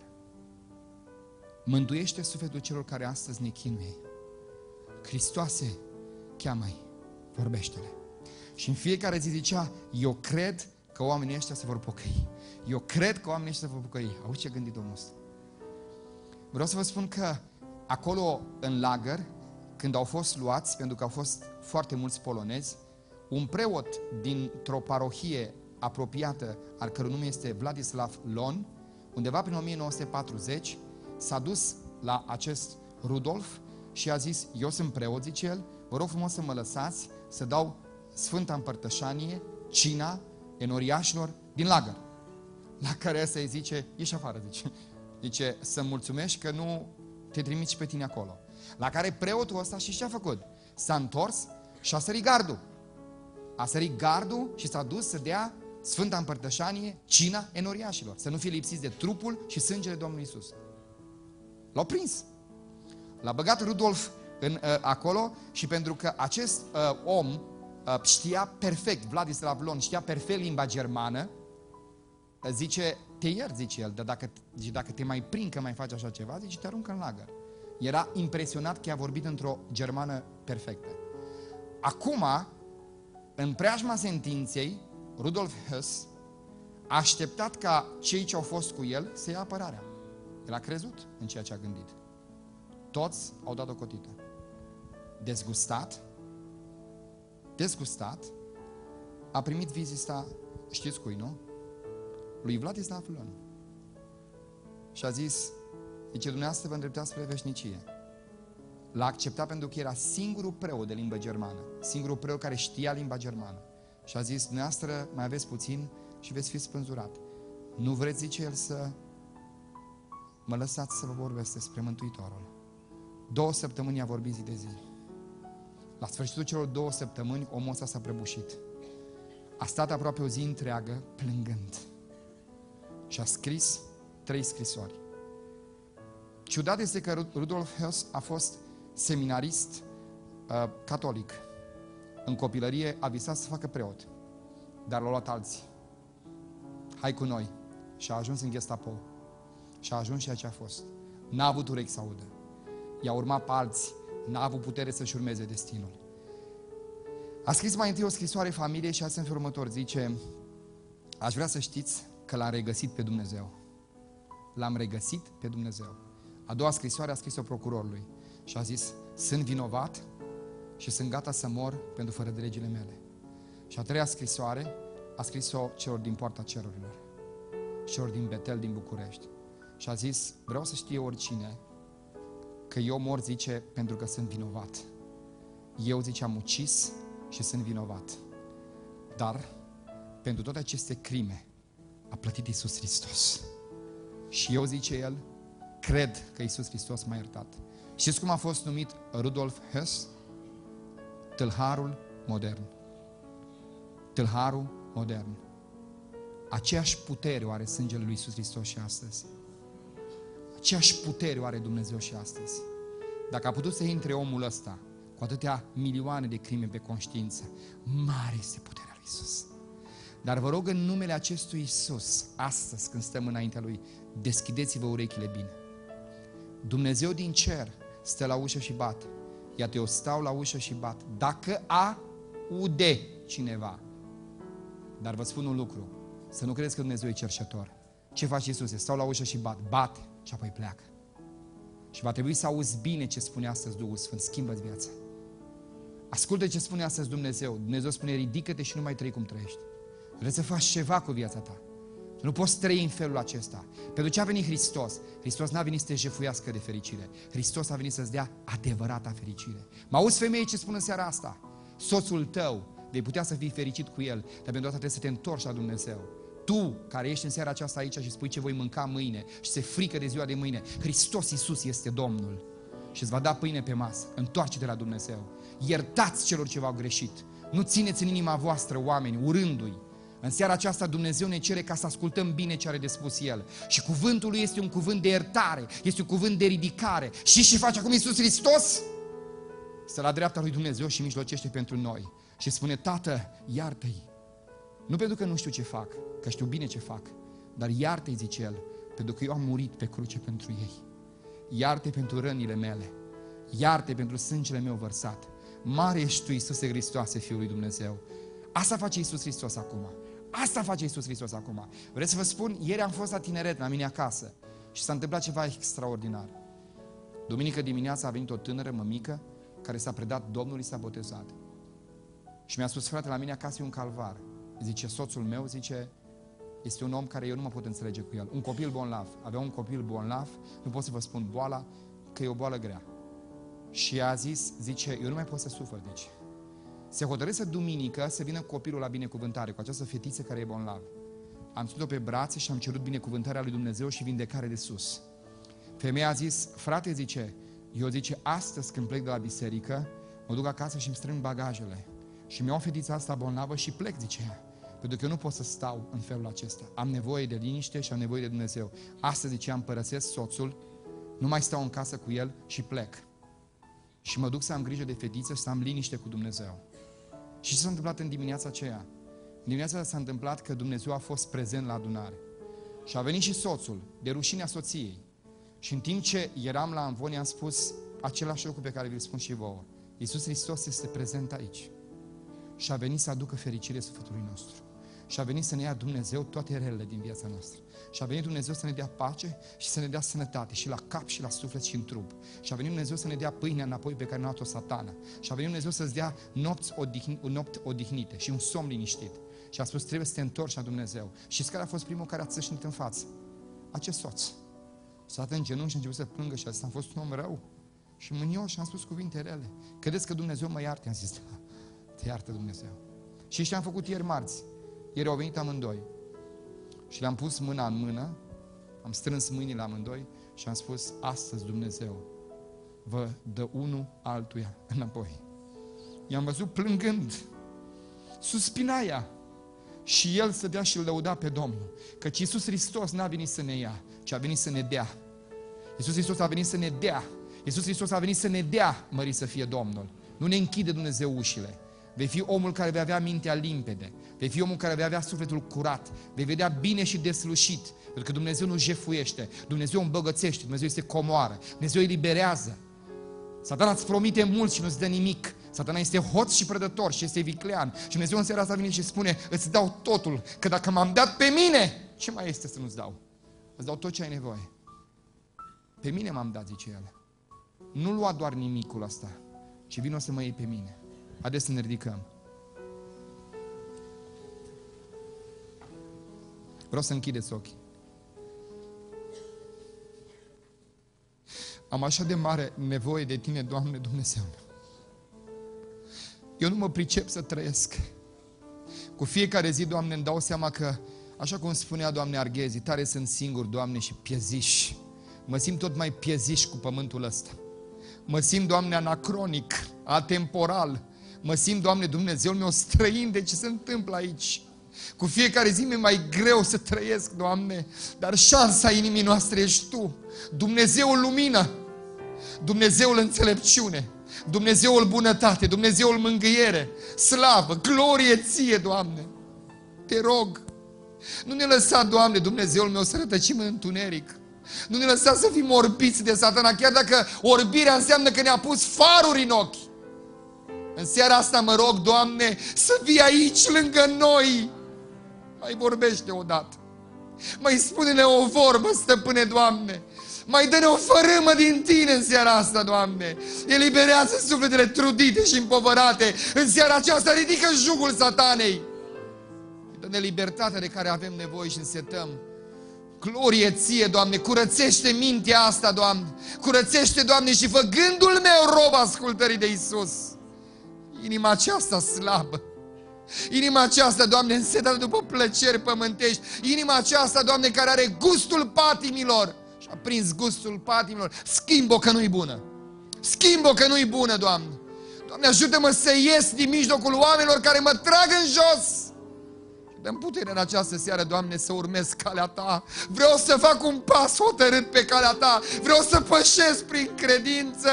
Mântuiește sufletul celor care astăzi ne chinuie. Hristoase, cheamă-i, vorbește-le. Și în fiecare zi zicea, eu cred că oamenii ăștia se vor pocăi. Eu cred că oamenii ăștia se vor pocăi. Auzi ce gândit Domnul ăsta. Vreau să vă spun că acolo în lagăr, când au fost luați, pentru că au fost foarte mulți polonezi, un preot dintr-o parohie apropiată, al cărui nume este Vladislav Lon, undeva prin o mie nouă sute patruzeci, s-a dus la acest Rudolf și a zis, eu sunt preot, zice el, vă rog frumos să mă lăsați să dau Sfânta Împărtășanie, cina enoriașilor din lagăr. La care ăsta îi zice, ieși afară, zice. Zice, să-mi mulțumești că nu te trimiți și pe tine acolo. La care preotul ăsta și ce a făcut? S-a întors și a sărit gardul. A sărit gardul și s-a dus să dea Sfânta Împărtășanie, cina enoriașilor. Să nu fie lipsiți de trupul și sângele Domnului Iisus. L-au prins. L-a băgat Rudolf în, uh, acolo și pentru că acest uh, om uh, știa perfect, Vladislav Lon știa perfect limba germană, uh, zice, te iert, zice el, dar dacă, zice, dacă te mai prind că mai faci așa ceva, zice, te aruncă în lagăr. Era impresionat că a vorbit într-o germană perfectă. Acum, în preajma sentinței, Rudolf Höss a așteptat ca cei ce au fost cu el să ia apărarea. El a crezut în ceea ce a gândit. Toți au dat o cotită. Dezgustat, dezgustat, a primit vizita, știți cui, nu? Lui Vladislav Lon. Și a zis, zice, dumneavoastră vă îndreptați spre veșnicie. L-a acceptat pentru că era singurul preot de limbă germană, singurul preot care știa limba germană. Și a zis, dumneavoastră mai aveți puțin și veți fi spânzurat. Nu vreți, zice el, să mă lăsați să vă vorbesc despre Mântuitorul. Două săptămâni a vorbit zi de zi. La sfârșitul celor două săptămâni, omul ăsta s-a prăbușit. A stat aproape o zi întreagă plângând. Și a scris trei scrisori. Ciudat este că Rudolf Höss a fost seminarist uh, catolic. În copilărie a visat să facă preot. Dar l-au luat alții. Hai cu noi. Și a ajuns în Gestapo. Și a ajuns ceea ce a fost. N-a avut urechi să audă. I-a urmat pe alții. N-a avut putere să-și urmeze destinul. A scris mai întâi o scrisoare familiei și asta în felul următor. Zice, aș vrea să știți că l-am regăsit pe Dumnezeu. L-am regăsit pe Dumnezeu. A doua scrisoare a scris-o procurorului și a zis, sunt vinovat și sunt gata să mor pentru fără de legile mele. Și a treia scrisoare a scris-o celor din Poarta Cerurilor, celor din Betel, din București. Și a zis, vreau să știe oricine că eu mor, zice, pentru că sunt vinovat. Eu, zice, am ucis și sunt vinovat. Dar pentru toate aceste crime a plătit Iisus Hristos. Și eu, zice el, cred că Iisus Hristos m-a iertat. Știți cum a fost numit Rudolf Höss? Tâlharul modern. Tâlharul modern. Aceeași putere o are sângele lui Iisus Hristos și astăzi. Aceeași putere o are Dumnezeu și astăzi. Dacă a putut să intre omul ăsta cu atâtea milioane de crime pe conștiință, mare este puterea lui Iisus. Dar vă rog în numele acestui Iisus, astăzi când stăm înaintea Lui, deschideți-vă urechile bine. Dumnezeu din cer stă la ușă și bate. Iată, eu stau la ușă și bat. Dacă aude cineva. Dar vă spun un lucru, să nu credeți că Dumnezeu e cerșetor. Ce face Iisuse? Stau la ușă și bat, bate și apoi pleacă. Și va trebui să auzi bine ce spune astăzi Duhul Sfânt, schimbă-ți viața. Ascultă ce spune astăzi Dumnezeu. Dumnezeu spune, ridică-te și nu mai trăi cum trăiești. Vrei să faci ceva cu viața ta. Nu poți trăi în felul acesta. Pentru ce a venit Hristos? Hristos n-a venit să te jefuiască de fericire. Hristos a venit să-ți dea adevărata fericire. Mă auzi, femeie, ce spun în seara asta? Soțul tău, vei putea să fii fericit cu el, dar pentru asta trebuie să te întorci la Dumnezeu. Tu, care ești în seara aceasta aici și spui ce voi mânca mâine și se frică de ziua de mâine, Hristos Iisus este Domnul și îți va da pâine pe masă. Întoarce-te la Dumnezeu. Iertați celor ce v-au greșit. Nu țineți în inima voastră oameni, urându-i. În seara aceasta Dumnezeu ne cere ca să ascultăm bine ce are de spus El. Și cuvântul Lui este un cuvânt de iertare, este un cuvânt de ridicare. Și ce face acum Iisus Hristos? Stă la dreapta lui Dumnezeu și mijlocește pentru noi. Și spune, Tată, iartă-i. Nu pentru că nu știu ce fac, că știu bine ce fac, dar iartă-i, zice El, pentru că eu am murit pe cruce pentru ei. Iartă-i pentru rănile mele. Iartă-i pentru sângele meu vărsat. Mare ești Tu, Iisuse Hristoase, Fiul lui Dumnezeu. Asta face Iisus Hristos acum. Asta face Iisus Hristos acum. Vreau să vă spun, ieri am fost la tineret, la mine acasă, și s-a întâmplat ceva extraordinar. Duminică dimineața a venit o tânără mămică care s-a predat Domnului, s-a botezat. Și mi-a spus, frate, la mine acasă e un calvar. Zice, soțul meu, zice, este un om care eu nu mă pot înțelege cu el. Un copil bolnav. Avea un copil bolnav, nu pot să vă spun boala, că e o boală grea. Și a zis, zice, eu nu mai pot să sufăr, deci. Se hotărâse duminică să vină copilul la binecuvântare cu această fetiță care e bolnavă. Am ținut-o pe brațe și am cerut binecuvântarea lui Dumnezeu și vindecare de sus. Femeia a zis, frate, zice, eu zice, astăzi când plec de la biserică, mă duc acasă și îmi strâng bagajele. Și mi-au fetița asta bolnavă și plec, zice ea. Pentru că eu nu pot să stau în felul acesta. Am nevoie de liniște și am nevoie de Dumnezeu. Astăzi, zice, îmi părăsesc soțul, nu mai stau în casă cu el și plec. Și mă duc să am grijă de fetiță și să am liniște cu Dumnezeu. Și ce s-a întâmplat în dimineața aceea? În dimineața s-a întâmplat că Dumnezeu a fost prezent la adunare. Și a venit și soțul, de rușinea soției. Și în timp ce eram la Amvon, am spus același lucru pe care vi-l spun și vouă. Iisus Hristos este prezent aici. Și a venit să aducă fericire sufletului nostru. Și a venit să ne ia Dumnezeu toate relele din viața noastră. Și a venit Dumnezeu să ne dea pace și să ne dea sănătate și la cap și la suflet și în trup. Și a venit Dumnezeu să ne dea pâinea înapoi pe care ne-a dat-o Satana. Și a venit Dumnezeu să-ți dea nopți, odihni, nopți odihnite și un somn liniștit. Și a spus, trebuie să te întorci la Dumnezeu. Și care a fost primul care a țâșnit în față? Acest soț. S-a dat în genunchi și a început să plângă și a zis, am fost un om rău și mânios și am spus cuvinte rele. Credeți că Dumnezeu mă iartă? Am zis, da, te iartă Dumnezeu. Și ce am făcut ieri marți? Ieri au venit amândoi și le-am pus mâna în mână, am strâns mâinile amândoi și am spus, astăzi Dumnezeu vă dă unul altuia înapoi. I-am văzut plângând, suspina ea și el stătea și îl lăuda pe Domnul. Căci Iisus Hristos n-a venit să ne ia, ci a venit să ne dea. Iisus Hristos a venit să ne dea. Iisus Hristos a venit să ne dea, mărit să fie Domnul. Nu ne închide Dumnezeu ușile. Vei fi omul care vei avea mintea limpede. Vei fi omul care vei avea sufletul curat. Vei vedea bine și deslușit. Pentru că Dumnezeu nu jefuiește. Dumnezeu îmbogățește. Dumnezeu este comoară. Dumnezeu eliberează. Satana îți promite mult și nu-ți dă nimic. Satana este hoț și prădător și este viclean. Și Dumnezeu în seara asta vine și spune, îți dau totul. Că dacă m-am dat pe mine, ce mai este să nu-ți dau? Îți dau tot ce ai nevoie. Pe mine m-am dat, zice El. Nu lua doar nimicul ăsta, ci vino să mă iei pe mine. Haideți să ne ridicăm. Vreau să închideți ochii. Am așa de mare nevoie de Tine, Doamne Dumnezeu meu. Eu nu mă pricep să trăiesc. Cu fiecare zi, Doamne, îmi dau seama că, așa cum spunea Doamne Arghezi, tare sunt singur, Doamne, și pieziș. Mă simt tot mai pieziș cu pământul ăsta. Mă simt, Doamne, anacronic, atemporal. Mă simt, Doamne, Dumnezeul meu, străin de ce se întâmplă aici. Cu fiecare zi mi-e mai greu să trăiesc, Doamne, dar șansa inimii noastre ești Tu. Dumnezeul lumină, Dumnezeul înțelepciune, Dumnezeul bunătate, Dumnezeul mângâiere, slavă, glorie Ție, Doamne. Te rog, nu ne lăsa, Doamne, Dumnezeul meu, să rătăcim în întuneric. Nu ne lăsa să fim orbiți de Satana, chiar dacă orbirea înseamnă că ne-a pus faruri în ochi. În seara asta mă rog, Doamne, să vii aici lângă noi. Mai vorbește odată. Mai spune-ne o vorbă, Stăpâne, Doamne. Mai dă-ne o fărâmă din Tine în seara asta, Doamne. Eliberează sufletele trudite și împovărate. În seara aceasta ridică jugul Satanei. Dă-ne libertatea de care avem nevoie și însetăm. Glorie Ție, Doamne, curățește mintea asta, Doamne. Curățește, Doamne, și fă gândul meu rob ascultării de Iisus. Inima aceasta slabă. Inima aceasta, Doamne, însetată după plăceri pământești. Inima aceasta, Doamne, care are gustul patimilor și a prins gustul patimilor. Schimb-o că nu-i bună. Schimb-o că nu-i bună, Doamne. Doamne, ajută-mă să ies din mijlocul oamenilor care mă trag în jos. Dă-mi putere în această seară, Doamne, să urmez calea Ta. Vreau să fac un pas hotărât pe calea Ta. Vreau să pășesc prin credință.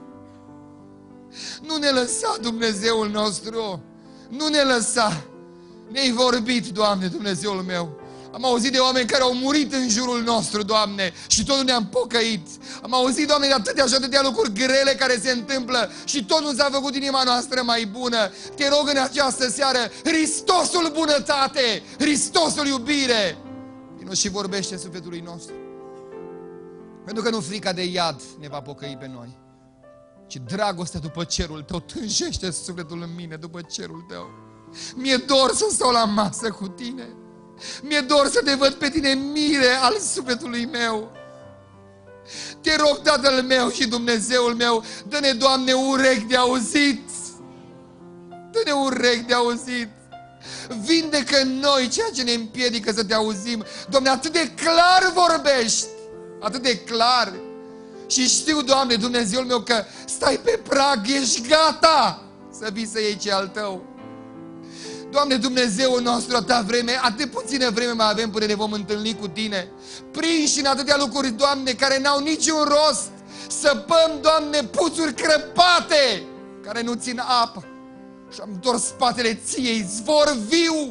Nu ne lăsa, Dumnezeul nostru. Nu ne lăsa. Ne-ai vorbit, Doamne, Dumnezeul meu. Am auzit de oameni care au murit în jurul nostru, Doamne, și tot nu ne-am pocăit. Am auzit, Doamne, de atâtea și atâtea lucruri grele care se întâmplă și tot nu s-a făcut inima noastră mai bună. Te rog în această seară, Hristosul bunătate, Hristosul iubire, vino și vorbește sufletului nostru. Pentru că nu frica de iad ne va pocăi pe noi, ci dragostea după cerul Tău tânjește sufletul în mine după cerul Tău. Mi-e dor să stau la masă cu Tine. Mi-e dor să Te văd pe Tine, mire al sufletului meu. Te rog, Tatăl meu și Dumnezeul meu, dă-ne, Doamne, urechi de auzit. Dă-ne urechi de auzit. Vindecă în noi ceea ce ne împiedică să Te auzim. Doamne, atât de clar vorbești, atât de clar. Și știu, Doamne, Dumnezeul meu, că stai pe prag, ești gata să vii să iei ce al Tău. Doamne, Dumnezeul nostru, atâta vreme, atât de puțină vreme mai avem până ne vom întâlni cu Tine. Prinși în atâtea lucruri, Doamne, care n-au niciun rost. Săpăm, Doamne, puțuri crăpate care nu țin apă. Și am întors spatele Ție, izvor viu.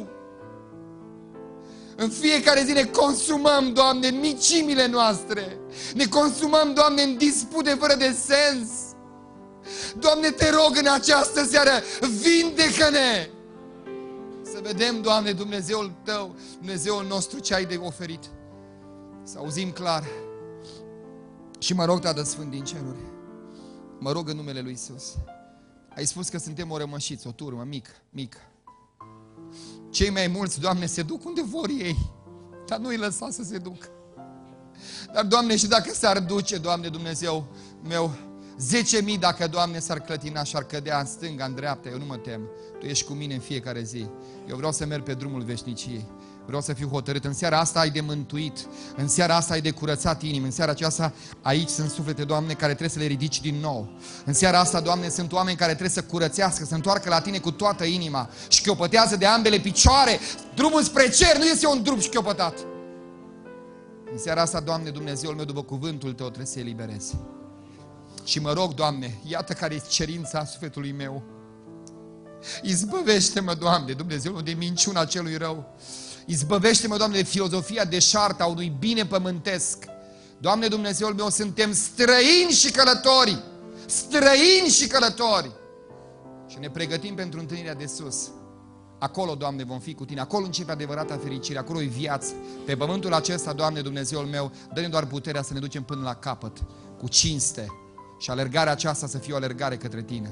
În fiecare zi ne consumăm, Doamne, în micimile noastre. Ne consumăm, Doamne, în dispute fără de sens. Doamne, Te rog în această seară, vindecă-ne! Să vedem, Doamne, Dumnezeul Tău, Dumnezeul nostru, ce ai de oferit. Să auzim clar. Și mă rog, Tată Sfânt din ceruri, mă rog în numele Lui Iisus. Ai spus că suntem o rămășiță, o turmă mică, mică. Cei mai mulți, Doamne, se duc unde vor ei, dar nu-i lăsa să se ducă. Dar, Doamne, și dacă s-ar duce, Doamne, Dumnezeu meu, zece mii dacă, Doamne, s-ar clătina și ar cădea în stânga, în dreapta, eu nu mă tem. Tu ești cu mine în fiecare zi. Eu vreau să merg pe drumul veșniciei. Vreau să fiu hotărât. În seara asta ai de mântuit. În seara asta ai de curățat inimi. În seara aceasta aici sunt suflete, Doamne, care trebuie să le ridici din nou. În seara asta, Doamne, sunt oameni care trebuie să curățească, să întoarcă la Tine cu toată inima. Șchiopătează de ambele picioare. Drumul spre cer nu este un drum șchiopătat. În seara asta, Doamne, Dumnezeul meu, după cuvântul Tău trebuie să eliberezi. Și mă rog, Doamne, iată care e cerința sufletului meu. Izbăvește-mă, Doamne, Dumnezeul, de minciuna celui rău. Izbăvește-mă, Doamne, de filozofia deșartă a unui bine pământesc. Doamne, Dumnezeul meu, suntem străini și călători. Străini și călători. Și ne pregătim pentru întâlnirea de sus. Acolo, Doamne, vom fi cu Tine. Acolo începe adevărata fericire. Acolo e viață. Pe pământul acesta, Doamne, Dumnezeul meu, dă-ne doar puterea să ne ducem până la capăt, cu cinste. Și alergarea aceasta să fie o alergare către Tine.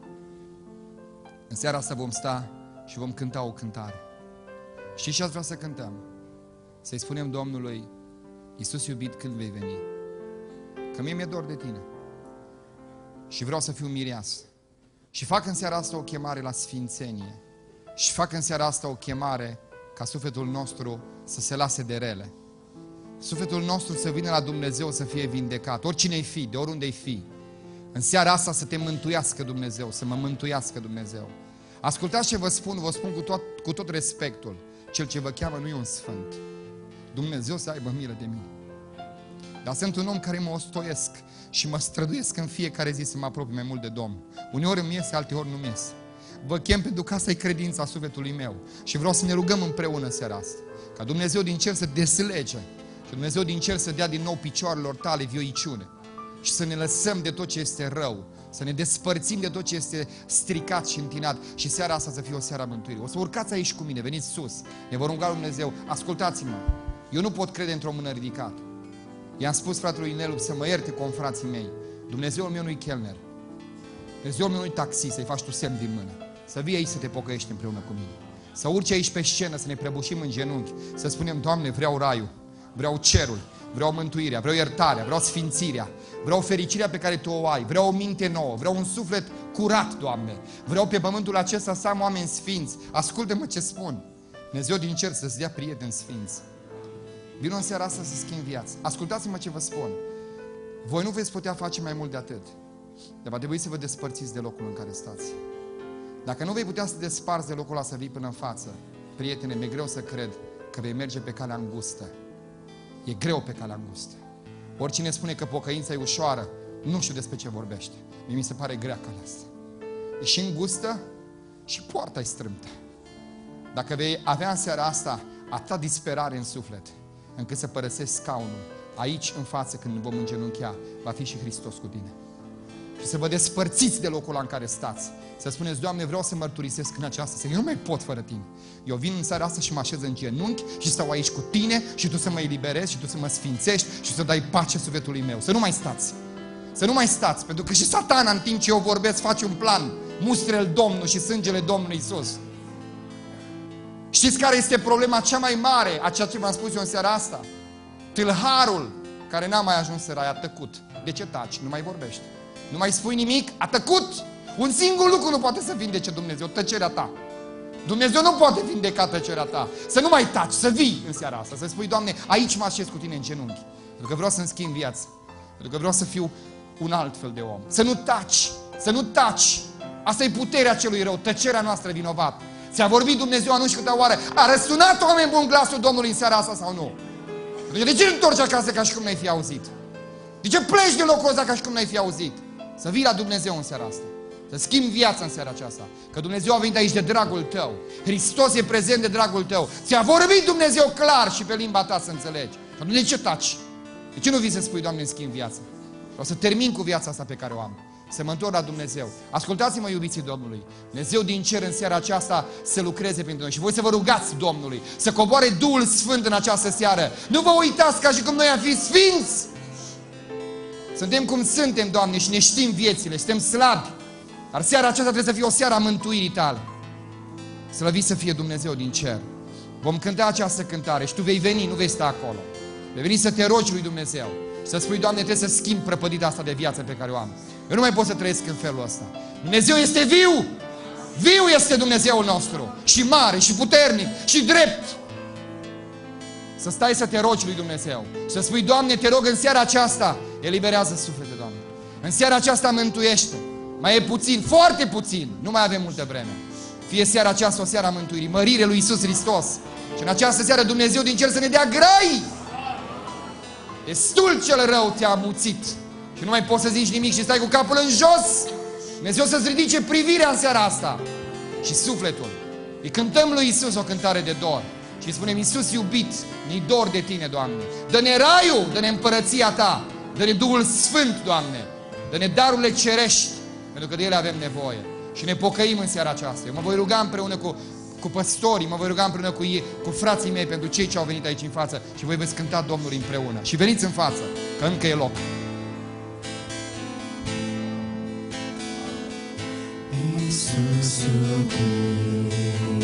În seara asta vom sta și vom cânta o cântare. Știi ce ați vrea să cântăm? Să-i spunem Domnului: Iisus iubit, când vei veni? Că mie mi-e dor de Tine. Și vreau să fiu mireasă. Și fac în seara asta o chemare la sfințenie. Și fac în seara asta o chemare ca sufletul nostru să se lase de rele. Sufletul nostru să vină la Dumnezeu să fie vindecat. Oricine-i fi, de oriunde-i fi. În seara asta să te mântuiască Dumnezeu, să mă mântuiască Dumnezeu. Ascultați ce vă spun, vă spun cu tot, cu tot respectul. Cel ce vă cheamă nu e un sfânt. Dumnezeu să aibă milă de mine. Dar sunt un om care mă ostoiesc și mă străduiesc în fiecare zi să mă apropii mai mult de Domnul. Uneori îmi iese, alteori nu-mi iese. Vă chem pentru că asta e credința sufletului meu. Și vreau să ne rugăm împreună seara asta. Ca Dumnezeu din cer să deslege. Și Dumnezeu din cer să dea din nou picioarelor tale vioiciune. Și să ne lăsăm de tot ce este rău. Să ne despărțim de tot ce este stricat și întinat. Și seara asta să fie o seară a mântuirii. O să urcați aici cu mine, veniți sus. Ne vor ruga Dumnezeu. Ascultați-mă. Eu nu pot crede într-o mână ridicată. I-am spus fratelui Nelu să mă ierte confrații mei. Dumnezeul meu nu-i chelner. Dumnezeul meu nu-i taxi, să-i faci tu semn din mână. Să vii aici să te pocăiești împreună cu mine. Să urci aici pe scenă, să ne prăbușim în genunchi. Să spunem, Doamne, vreau raiul, vreau cerul, vreau mântuirea, vreau iertarea, vreau sfințirea, vreau fericirea pe care Tu o ai, vreau o minte nouă, vreau un suflet curat, Doamne. Vreau pe pământul acesta să am oameni sfinți. Ascultă-mă ce spun. Dumnezeu din cer să-ți dea prieteni sfinți. Vino în seara asta să schimb viața. Ascultați-mă ce vă spun. Voi nu veți putea face mai mult de atât. Dar va trebui să vă despărțiți de locul în care stați. Dacă nu vei putea să te desparți de locul ăla să vii până în față, prietene, mi-e greu să cred că vei merge pe calea îngustă. E greu pe calea îngustă. Oricine spune că pocăința e ușoară, nu știu despre ce vorbește. Mie mi se pare grea calea asta. E și îngustă și poarta e strâmtă. Dacă vei avea în seara asta atâta disperare în suflet, încât să părăsești scaunul, aici în față când vom îngenunchea, va fi și Hristos cu tine. Și să vă despărțiți de locul ăla în care stați. Să spuneți, Doamne, vreau să mărturisesc în această seară. Eu nu mai pot fără Tine. Eu vin în seara asta și mă așez în genunchi și stau aici cu Tine și Tu să mă eliberezi și Tu să mă sfințești și să dai pace sufletului meu. Să nu mai stați. Să nu mai stați, pentru că și Satana, în timp ce eu vorbesc, face un plan. Mustră-l Domnul și sângele Domnului Iisus. Știți care este problema cea mai mare a ceea ce v-am spus eu în seara asta? Tâlharul care n-a mai ajuns să rai a tăcut. De ce taci? Nu mai vorbești. Nu mai spui nimic? A tăcut! Un singur lucru nu poate să vindece Dumnezeu, tăcerea ta. Dumnezeu nu poate vindeca tăcerea ta. Să nu mai taci, să vii în seara asta, să spui, Doamne, aici mă așez cu Tine în genunchi. Pentru că vreau să-mi schimb viața. Pentru că vreau să fiu un alt fel de om. Să nu taci, să nu taci. Asta e puterea celui rău, tăcerea noastră vinovată. Ți-a vorbit Dumnezeu anuși câteva oară. A răsunat, oameni buni, glasul Domnului în seara asta sau nu? De ce nu întorci acasă ca și cum n-ai fi auzit? De ce pleci din locul ăsta ca și cum n-ai fi auzit? Să vii la Dumnezeu în seara asta. Să schimbi viața în seara aceasta. Că Dumnezeu a venit aici de dragul tău. Hristos e prezent de dragul tău. Ți-a vorbit Dumnezeu clar și pe limba ta să înțelegi. De ce taci? De ce nu vii să spui, Doamne, îmi schimb viața? Vreau să termin cu viața asta pe care o am. Să mă întorc la Dumnezeu. Ascultați-mă, iubiții Domnului. Dumnezeu din cer în seara aceasta să lucreze pentru noi. Și voi să vă rugați Domnului să coboare Duhul Sfânt în această seară. Nu vă uitați ca și cum noi am fi sfinți. Suntem cum suntem, Doamne, și ne știm viețile, suntem slabi. Dar seara aceasta trebuie să fie o seară a mântuirii Tale. Slăvit să fie Dumnezeu din cer. Vom cânta această cântare și Tu vei veni, nu vei sta acolo. Vei veni să te rogi lui Dumnezeu. Și să spui, Doamne, trebuie să schimb prăpădita asta de viață pe care o am. Eu nu mai pot să trăiesc în felul ăsta. Dumnezeu este viu! Viu este Dumnezeul nostru! Și mare, și puternic, și drept! Să stai să te rogi lui Dumnezeu. Să spui, Doamne, te rog în seara aceasta, eliberează suflete, Doamne. În seara aceasta mântuiește. Mai e puțin, foarte puțin, nu mai avem multă vreme. Fie seara aceasta o seară a mântuirii, mărire lui Iisus Hristos. Și în această seară Dumnezeu din cer să ne dea grai! Destul cel rău te-a amuțit. Și nu mai poți să zici nimic și stai cu capul în jos. Dumnezeu să-ți ridice privirea în seara asta. Și sufletul. Îi cântăm lui Iisus o cântare de dor. Și îi spunem, Iisus iubit, ne-i dor de Tine, Doamne. Dă-ne raiul, dă-ne împărăția Ta. Dă-ne Duhul Sfânt, Doamne. Dă-ne darurile cerești, pentru că de ele avem nevoie. Și ne pocăim în seara aceasta. Eu mă voi ruga împreună cu, cu păstorii, mă voi ruga împreună cu ei, cu frații mei, pentru cei ce au venit aici în față. Și voi veți cânta Domnului împreună. Și veniți în față, că încă e loc. Iisus iubit,